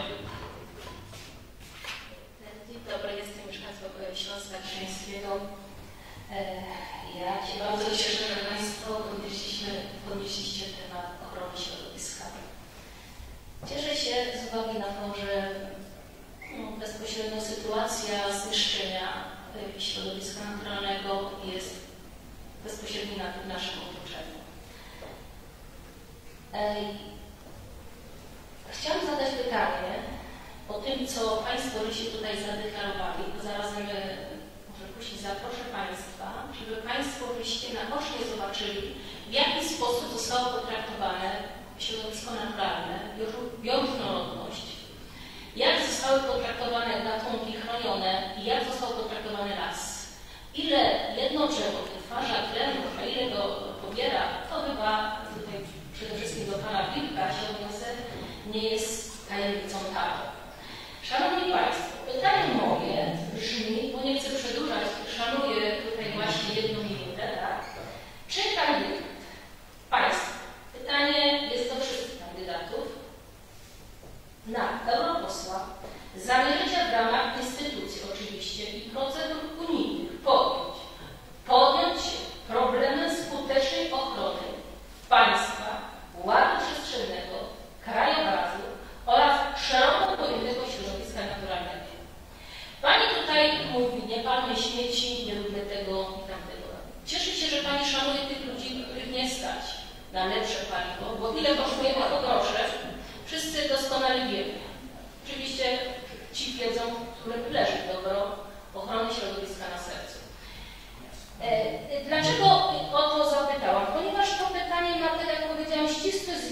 Dzień dobry, jestem mieszkańcą Śląska Cieszyńskiego. Ja się bardzo cieszę, że Państwo podnieśliście temat ochrony środowiska. Cieszę się z uwagi na to, że bezpośrednio sytuacja zniszczenia środowiska naturalnego jest bezpośrednio w naszym otoczeniu. Chciałam zadać pytanie o tym, co Państwo się tutaj zadeklarowali, bo zarazem może później zaproszę Państwa, żeby Państwo byście naocznie zobaczyli, w jaki sposób zostało potraktowane środowisko naturalne, bioróżnorodność, jak zostały potraktowane gatunki chronione i jak został potraktowany las. Ile jedno drzewo wytwarza tlenu, a ile go pobiera, to chyba tutaj przede wszystkim do Pana Wilka się odniosę, nie jest tajemnicą taką. Szanowni Państwo, pytanie moje brzmi, bo nie chcę przedłużać, szanuję tutaj właśnie 1 minutę, tak? Czy kandydat, Państwo, pytanie jest do wszystkich kandydatów, na europosła zamierzacie w ramach instytucji oczywiście i procedur unijnych podjąć się problemem skutecznej ochrony państwa, ładu przestrzennego, krajobrazu oraz szeroko pojętego środowiska naturalnego. Pani tutaj mówi, nie palmy śmieci, nie róbmy tego i tamtego. Cieszę się, że Pani szanuje tych ludzi, których nie stać na lepsze paliwo, bo ile kosztuje to grosze, wszyscy doskonale wiemy. Oczywiście ci wiedzą, którym leży dobro ochrony środowiska na sercu. Dlaczego o to zapytałam? Ponieważ to pytanie ma, tak jak powiedziałam,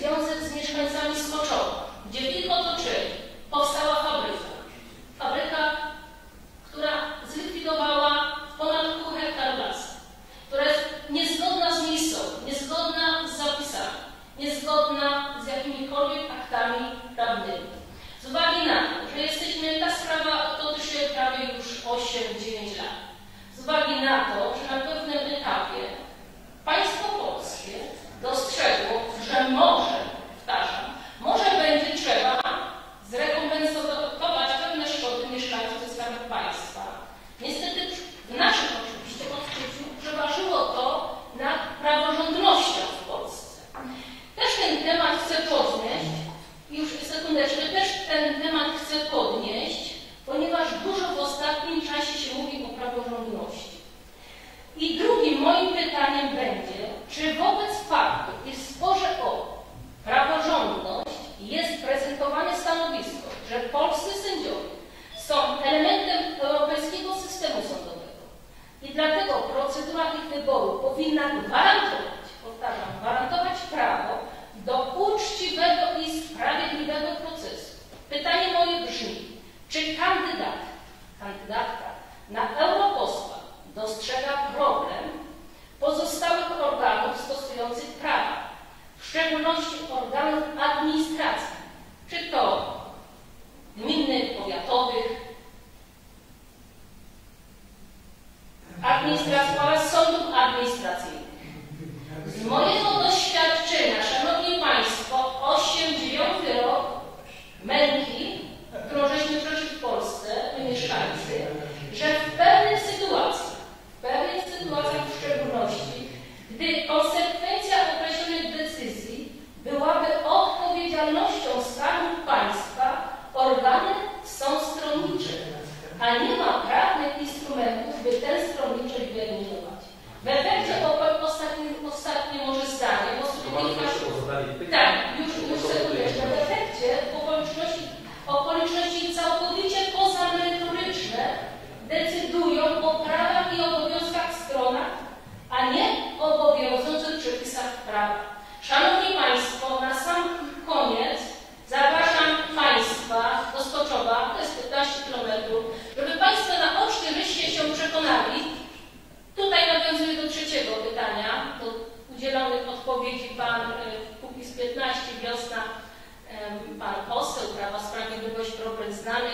związek z mieszkańcami Skoczowa, gdzie w ich otoczeniu powstała fabryka. Fabryka, która zlikwidowała ponad pół hektaru lasu, która jest niezgodna z miejscową, niezgodna z zapisami, niezgodna z jakimikolwiek aktami prawnymi. Z uwagi na to, że ta sprawa toczy się prawie już 8-9 lat. Z uwagi na to, że na pewnym etapie państwo polskie dostrzegło, że może będzie trzeba zrekompensować pewne szkody mieszkańców ze Skarbu Państwa. Niestety w naszym oczywiście odczuciu przeważyło to nad praworządnością w Polsce. Też ten temat chcę podnieść, już sekundeczkę, ponieważ dużo w ostatnim czasie się mówi o praworządności. I drugim moim pytaniem będzie, czy wobec faktu, iż w sporze o praworządność jest prezentowane stanowisko, że polscy sędziowie są elementem europejskiego systemu sądowego i dlatego procedura ich wyboru powinna gwarantować prawo do uczciwego i sprawiedliwego procesu. Pytanie moje brzmi, czy kandydatka na europosła dostrzega problem pozostałych organów stosujących prawa, w szczególności organów administracji, czy to gminnych, powiatowych, administracji oraz sądów administracyjnych. Z mojego doświadczenia, Szanowni Państwo, 8-9 rok męki, którą żeśmy przeszli w Polsce, my mieszkańcy, że w pewnych sytuacjach w szczególności, gdy konsekwencja określonych decyzji byłaby odpowiedzialnością Skarbu Państwa, organy są stronnicze, a nie ma prawnych instrumentów, by tę stronniczość wyeliminować. W efekcie ostatnie może zdanie, bo tak, już sekundeczkę. W efekcie okoliczności całkowicie pozamerytoryczne decydują o prawach i obowiązkach stronach, a nie o obowiązujących przepisach prawa. Szanowni Państwo, na sam koniec zapraszam Państwa do Skoczowa, to jest 15 km, żeby Państwo naocznie żeście się przekonali. Tutaj nawiązuję do trzeciego pytania, do udzielonych odpowiedzi pan Kukiz 15, Wiosna, pan poseł Prawa Sprawiedliwość, problem znany.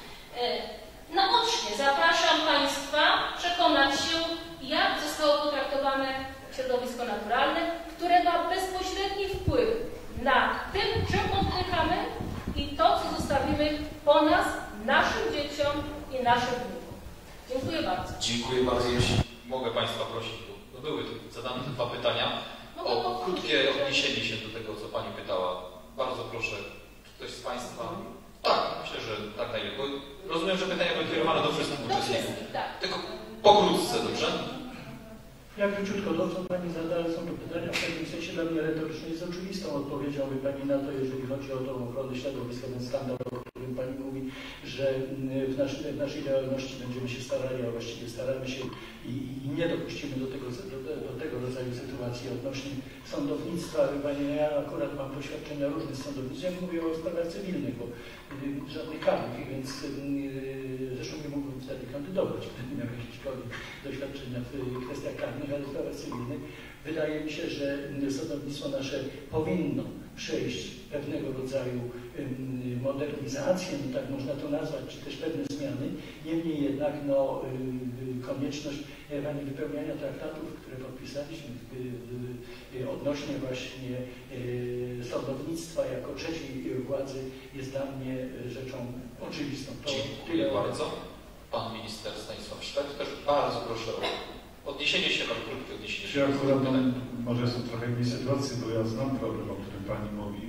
Naocznie zapraszam Państwa przekonać się, jak zostało potraktowane środowisko naturalne, które ma bezpośredni wpływ na tym, czym oddychamy i to, co zostawimy po nas, naszym dzieciom i naszym wnukom. Dziękuję bardzo. Dziękuję bardzo. Jeśli mogę Państwa prosić, bo były zadane te dwa pytania, o krótkie odniesienie się do tego, co Pani pytała. Bardzo proszę, czy ktoś z Państwa... Tak, myślę, że tak najlepiej. Rozumiem, że pytania były kierowane do wszystkich uczestników. Tylko pokrótce, dobrze? Ja króciutko, to co Pani zadała, są to pytania w pewnym sensie dla mnie retoryczne. Jest oczywistą odpowiedzią Pani na to, jeżeli chodzi o tą ochronę środowiska, ten skandal, o którym Pani mówi, że w naszej działalności będziemy się starali, a właściwie staramy się i nie dopuścimy do tego rodzaju sytuacji odnośnie sądownictwa. Pani, ja akurat mam doświadczenia różne z sądownictwem, mówię o sprawach cywilnych, bo żadnych karnych, więc zresztą nie mógłbym wtedy kandydować, gdybym miał jakiekolwiek doświadczenia w kwestiach karnych, ale w sprawach cywilnych. Wydaje mi się, że sądownictwo nasze powinno przejść pewnego rodzaju modernizację, no tak można to nazwać, czy też pewne zmiany. Niemniej jednak konieczność wypełniania traktatów, które podpisaliśmy odnośnie właśnie sądownictwa jako trzeciej władzy jest dla mnie rzeczą oczywistą. Dziękuję bardzo. Pan minister Stanisław Szwed, też bardzo proszę o odniesienie się, ale krótkie odniesienie się. Ja akurat może jestem trochę w innej sytuacji, bo ja znam problem, o którym Pani mówi,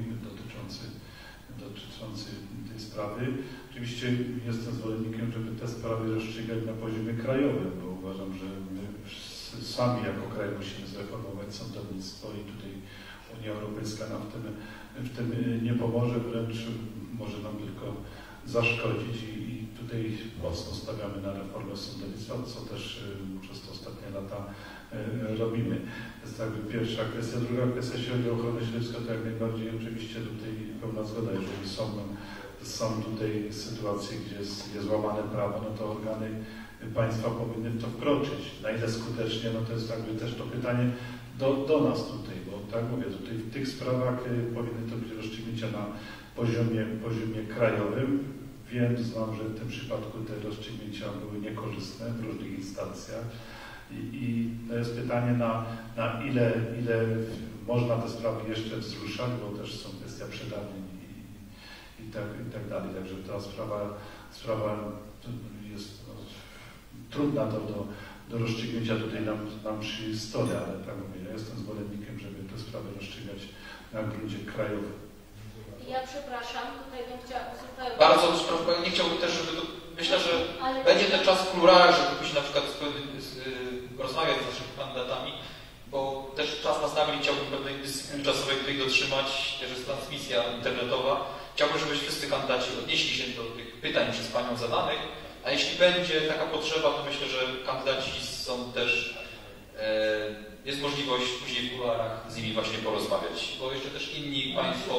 dotyczący tej sprawy. Oczywiście jestem zwolennikiem, żeby te sprawy rozstrzygać na poziomie krajowym, bo uważam, że my sami jako kraj musimy zreformować sądownictwo i tutaj Unia Europejska nam w tym nie pomoże, wręcz może nam tylko zaszkodzić i tutaj mocno stawiamy na reformę sądownictwa, co też przez te ostatnie lata robimy. To jest jakby pierwsza kwestia. Druga kwestia, jeśli chodzi o ochronę środowiska, to jak najbardziej oczywiście tutaj pełna zgoda. Jeżeli są tutaj sytuacje, gdzie jest złamane prawo, no to organy państwa powinny w to wkroczyć. Na ile skutecznie, no to jest jakby też to pytanie do nas tutaj, bo tak mówię, tutaj w tych sprawach powinny to być rozstrzygnięcia na poziomie krajowym. Znam, że w tym przypadku te rozstrzygnięcia były niekorzystne w różnych instancjach i to jest pytanie na ile można te sprawy jeszcze wzruszać, bo też są kwestia przedawnień i tak dalej. Także ta sprawa jest trudna do rozstrzygnięcia tutaj nam przy stole, ale tak mówię, ja jestem zwolennikiem, żeby te sprawy rozstrzygać na gruncie krajowym. Ja przepraszam, tutaj bym chciała uzupełnić. Bardzo przepraszam, nie chciałbym też, żeby myślę, że będzie ten czas w kuluarach, żebyśmy na przykład rozmawiać z naszymi kandydatami, bo też czas nas nagli, chciałbym pewnej dyscypliny czasowej tutaj dotrzymać, też jest transmisja internetowa. Chciałbym, żeby wszyscy kandydaci odnieśli się do tych pytań przez Panią zadanych, a jeśli będzie taka potrzeba, to myślę, że kandydaci są też, jest możliwość później w kuluarach z nimi właśnie porozmawiać, bo jeszcze też inni Państwo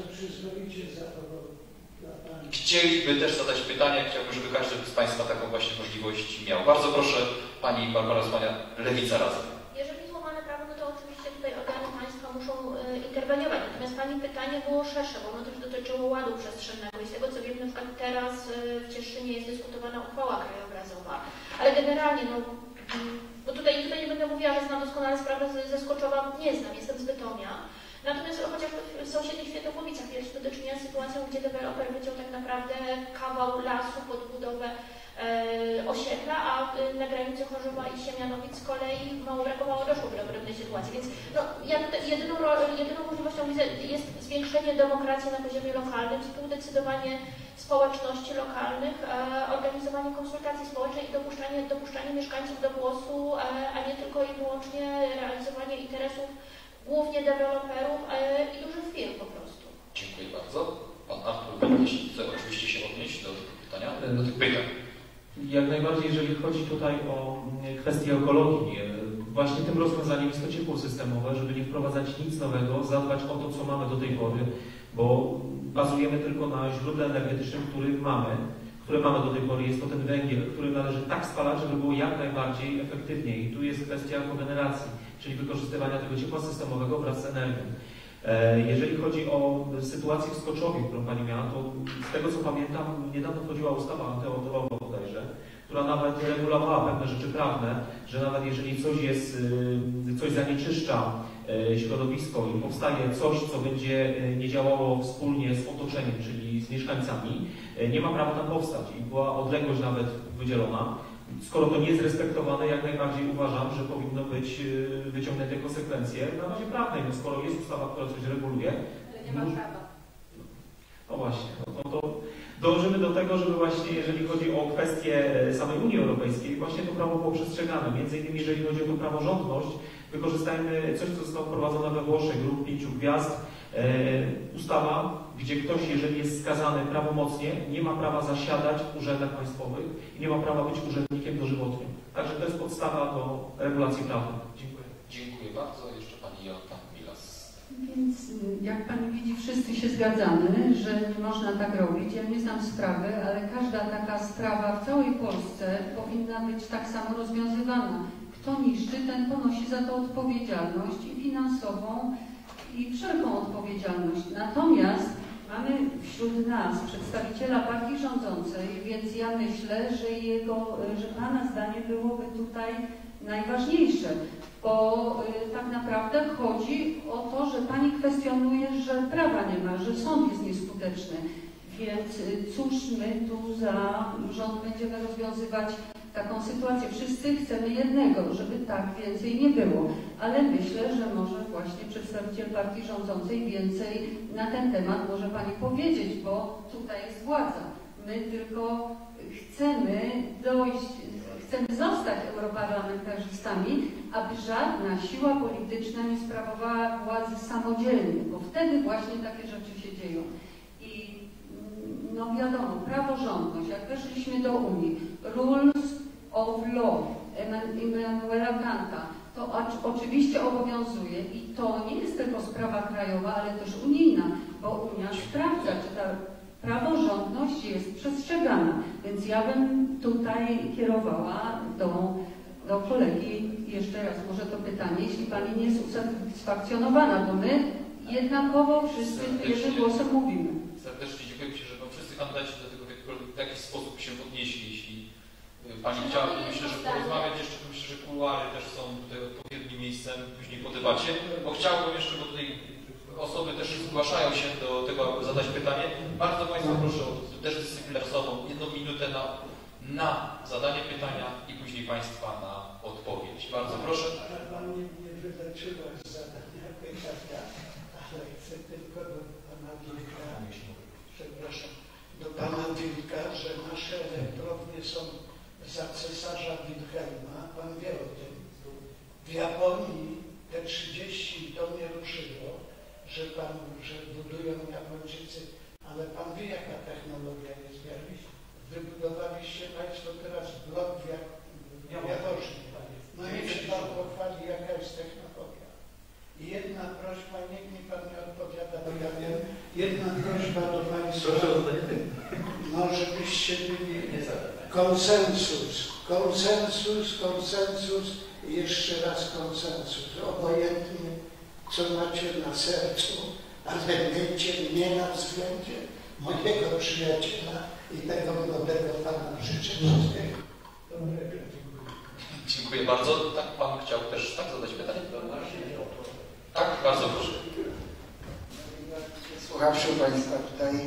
chcieliby też zadać pytania. Chciałbym, żeby każdy z Państwa taką właśnie możliwość miał. Bardzo proszę Pani Barbara Słania, Lewica Razem. Jeżeli złamane prawo, no to oczywiście tutaj organy państwa muszą interweniować. Natomiast Pani pytanie było szersze, bo ono też dotyczyło ładu przestrzennego. I z tego co wiem, na przykład teraz w Cieszynie jest dyskutowana uchwała krajobrazowa. Ale generalnie, no, bo tutaj nie będę mówiła, że znam doskonale sprawę ze Skoczowa, nie znam, jestem z Bytomia. Natomiast chociażby w sąsiednich Świętochłowicach mieliśmy do czynienia z sytuacją, gdzie deweloper wyciął tak naprawdę kawał lasu pod budowę osiedla, a na granicy Chorzowa i Siemianowic z kolei mało brakowało, doszło do podobnej sytuacji. Więc no, ja jedyną możliwością widzę jest zwiększenie demokracji na poziomie lokalnym, współdecydowanie społeczności lokalnych, organizowanie konsultacji społecznej i dopuszczanie mieszkańców do głosu, a nie tylko i wyłącznie realizowanie interesów głównie deweloperów i dużych firm po prostu. Dziękuję bardzo. Pan Artur, jeśli chce oczywiście się odnieść do tego pytania, do tych pytań. Jak najbardziej, jeżeli chodzi tutaj o kwestię ekologii, właśnie tym rozwiązaniem jest to ciepło systemowe, żeby nie wprowadzać nic nowego, zadbać o to, co mamy do tej pory, bo bazujemy tylko na źródle energetycznym, które mamy do tej pory. Jest to ten węgiel, który należy tak spalać, żeby było jak najbardziej efektywnie. I tu jest kwestia kogeneracji, czyli wykorzystywania tego ciepła systemowego wraz z energią. Jeżeli chodzi o sytuację w Skoczowie, którą Pani miała, to z tego co pamiętam, niedawno wchodziła ustawa antyodorowa bodajże, która nawet regulowała pewne rzeczy prawne, że nawet jeżeli coś zanieczyszcza środowisko i powstaje coś, co będzie nie działało wspólnie z otoczeniem, czyli z mieszkańcami, nie ma prawa tam powstać i była odległość nawet wydzielona. Skoro to nie jest respektowane, jak najbardziej uważam, że powinno być wyciągnięte konsekwencje na bazie prawnej. No skoro jest ustawa, która coś reguluje... Nie ma prawa. No właśnie, no to dążymy do tego, żeby właśnie, jeżeli chodzi o kwestię samej Unii Europejskiej, właśnie to prawo było przestrzegane. Między innymi, jeżeli chodzi o tę praworządność, wykorzystajmy coś, co zostało wprowadzone we Włoszech, grup 5 gwiazd, ustawa, gdzie ktoś, jeżeli jest skazany prawomocnie, nie ma prawa zasiadać w urzędach państwowych i nie ma prawa być urzędnikiem dożywotnie. Także to jest podstawa do regulacji prawnych. Dziękuję. Dziękuję bardzo. Jeszcze Pani Jolanta Milas. Więc jak Pani widzi, wszyscy się zgadzamy, że nie można tak robić. Ja nie znam sprawy, ale każda taka sprawa w całej Polsce powinna być tak samo rozwiązywana. Kto niszczy, ten ponosi za to odpowiedzialność i finansową, i wszelką odpowiedzialność. Natomiast mamy wśród nas przedstawiciela partii rządzącej, więc ja myślę, że Pana zdanie byłoby tutaj najważniejsze, bo tak naprawdę chodzi o to, że Pani kwestionuje, że prawa nie ma, że sąd jest nieskuteczny. Więc cóż my tu za rząd będziemy rozwiązywać taką sytuację. Wszyscy chcemy jednego, żeby tak więcej nie było. Ale myślę, że może właśnie przedstawiciel partii rządzącej więcej na ten temat może Pani powiedzieć, bo tutaj jest władza. My tylko chcemy zostać europarlamentarzystami, aby żadna siła polityczna nie sprawowała władzy samodzielnie, bo wtedy właśnie takie rzeczy się dzieją. I no wiadomo, praworządność, jak weszliśmy do Unii, rules of law Immanuela Kanta, to oczywiście obowiązuje i to nie jest tylko sprawa krajowa, ale też unijna, bo Unia sprawdza, czy ta praworządność jest przestrzegana. Więc ja bym tutaj kierowała do kolegi jeszcze raz może to pytanie, jeśli Pani nie jest usatysfakcjonowana, bo my jednakowo wszyscy jednym głosem mówimy. Serdecznie dziękuję. Myślę, że wszyscy kandydaci do tego w jakiś sposób się odnieśli. Jeśli Pani chciała, myślę, że porozmawiać jeszcze, to myślę, że kuluary też są tutaj odpowiednim miejscem później po debacie, bo chciałbym jeszcze, bo tutaj osoby też zgłaszają się do tego, aby zadać pytanie. Bardzo Państwa proszę o też dyscyplinę czasową, 1 minutę na zadanie pytania i później Państwa na odpowiedź. Bardzo proszę. Pani nie wyleczyła z zadania pytania, ale chcę tylko do Pana Wilka, przepraszam, do Pana Wilka, że nasze elektrownie są za cesarza Wilhelma. Pan wie o tym. W Japonii te 30 to mnie ruszyło, że budują Japończycy, ale Pan wie, jaka technologia jest w Japonii. Wybudowaliście Państwo teraz blok w Jaworznie. No niech się Pan pochwali, jaka jest technologia. I jedna prośba, niech mi Pan nie odpowiada, bo ja wiem, jedna prośba do Państwa, no żebyście byli konsensus i jeszcze raz konsensus. Obojętnie, co macie na sercu, ale miejcie mnie na względzie mojego przyjaciela i tego młodego Pana życzę wszystkiego dobrego. Dziękuję bardzo. Tak, Pan chciał też zadać pytanie? Tak, bardzo proszę. Słuchawszy Państwa tutaj,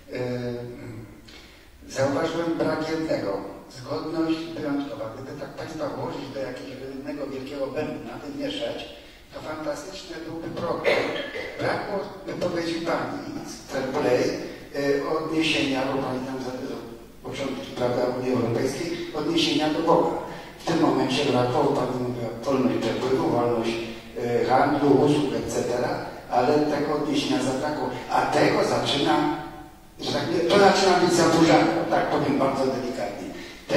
zauważyłem brak jednego. Zgodność wyjątkowa. Gdyby tak Państwa włożyć do jakiegoś jednego wielkiego bębna, wymieszać, to fantastyczny byłby program. Brakło wypowiedzi Pani z Fairplay odniesienia, bo Pani tam początki, prawda, Unii Europejskiej, odniesienia do Boga. W tym momencie brakło, Pani mówiła, wolność przepływu, wolność handlu, usług, etc., ale tego odniesienia zabrakło. A tego zaczyna, że tak nie, to zaczyna być zaburzane, tak powiem bardzo delikatnie.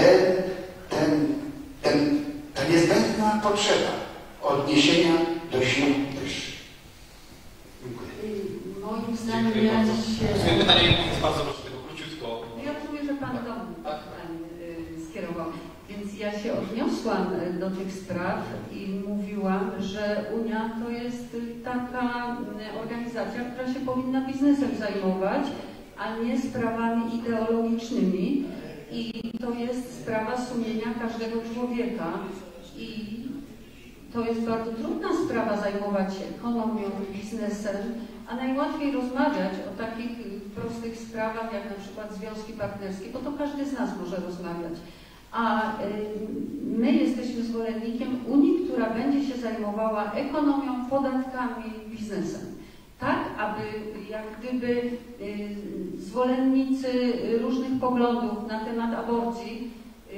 Ta niezbędna potrzeba odniesienia do sił wyższych. Dziękuję. Moim zdaniem ja się... Swoje pytanie jest bardzo proszę, tylko króciutko. Ja rozumiem, że Pan do mnie pytanie skierował. Więc ja się odniosłam do tych spraw i mówiłam, że Unia to jest taka organizacja, która się powinna biznesem zajmować, a nie sprawami ideologicznymi. I to jest sprawa sumienia każdego człowieka. I to jest bardzo trudna sprawa zajmować się ekonomią, biznesem, a najłatwiej rozmawiać o takich prostych sprawach, jak na przykład związki partnerskie, bo to każdy z nas może rozmawiać. A my jesteśmy zwolennikiem Unii, która będzie się zajmowała ekonomią, podatkami, biznesem. Tak, aby jak gdyby zwolennicy różnych poglądów na temat aborcji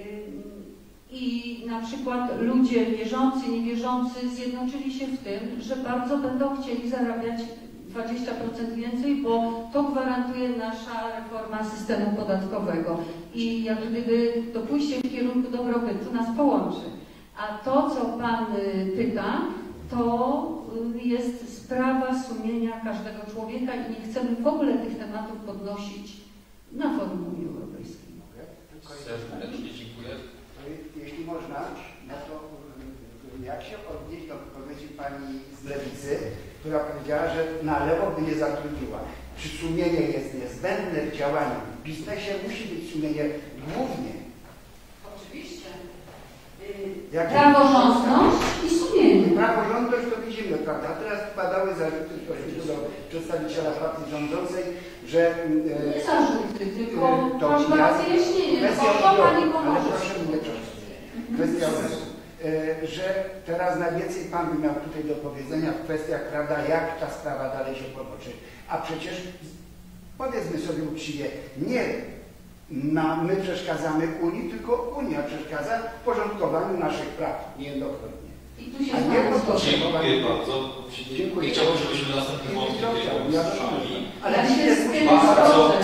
i na przykład ludzie wierzący, niewierzący zjednoczyli się w tym, że bardzo będą chcieli zarabiać 20% więcej, bo to gwarantuje nasza reforma systemu podatkowego. I jak gdyby to pójście w kierunku dobrobytu nas połączy. A to, co Pan pyta, to jest sprawa sumienia każdego człowieka i nie chcemy w ogóle tych tematów podnosić na forum Unii Europejskiej. Serdecznie dziękuję. Jeśli można, no to jak się odnieść do wypowiedzi Pani z Lewicy, która powiedziała, że na lewo by nie zatrudniła. Czy sumienie jest niezbędne w działaniu? W biznesie musi być sumienie głównie. Oczywiście. Praworządność i sumienie. Praworządność to widzimy, prawda? Teraz padały zarzuty do przedstawiciela partii rządzącej, że... Nie zarzuty, tylko prośba o wyjaśnienie, bo Pani pomoże. Proszę mnie kwestia że teraz najwięcej Pan by miał tutaj do powiedzenia w kwestiach, prawda, jak ta sprawa dalej się potoczy. A przecież, powiedzmy sobie uczciwie, nie my przeszkadzamy Unii, tylko Unia przeszkadza w porządkowaniu naszych praw niejednokrotnie. I tu się dziękuję bardzo. Dziękuję. Chciałbym, żebyśmy następnym wątkiem Ale ja się z tym bardzo, zgodzę,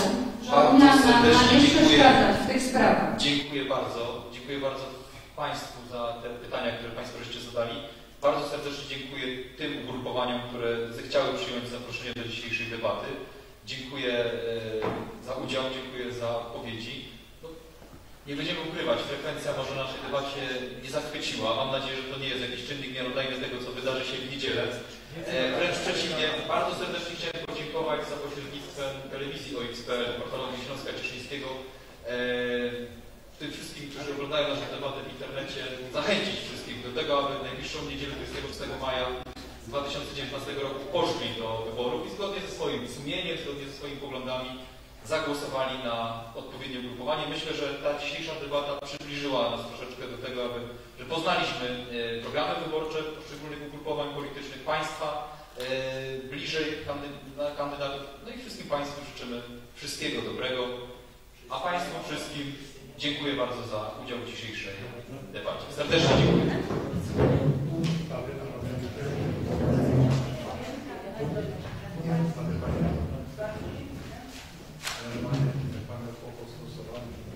Rząd nam ma nie przeszkadzać w tych sprawach. Dziękuję bardzo Państwu za te pytania, które Państwo żeście zadali. Bardzo serdecznie dziękuję tym ugrupowaniom, które zechciały przyjąć zaproszenie do dzisiejszej debaty. Dziękuję za udział, dziękuję za odpowiedzi. No, nie będziemy ukrywać, frekwencja może naszej debacie nie zachwyciła. Mam nadzieję, że to nie jest jakiś czynnik miarodajny tego, co wydarzy się w niedzielę. Wręcz przeciwnie, bardzo serdecznie chciałem podziękować za pośrednictwem telewizji OX.pl, portalowi Śląska Cieszyńskiego, tym wszystkim, którzy oglądają naszą debatę w internecie, zachęcić wszystkich do tego, aby w najbliższą niedzielę 26 maja 2019 roku poszli do wyborów i zgodnie ze swoim sumieniem, zgodnie ze swoimi poglądami zagłosowali na odpowiednie ugrupowanie. Myślę, że ta dzisiejsza debata przybliżyła nas troszeczkę do tego, że poznaliśmy programy wyborcze poszczególnych ugrupowań politycznych państwa, bliżej kandydatów. No i wszystkim Państwu życzymy wszystkiego dobrego, a Państwu wszystkim dziękuję bardzo za udział w dzisiejszej debacie. Serdecznie dziękuję. Pan po głosowanie.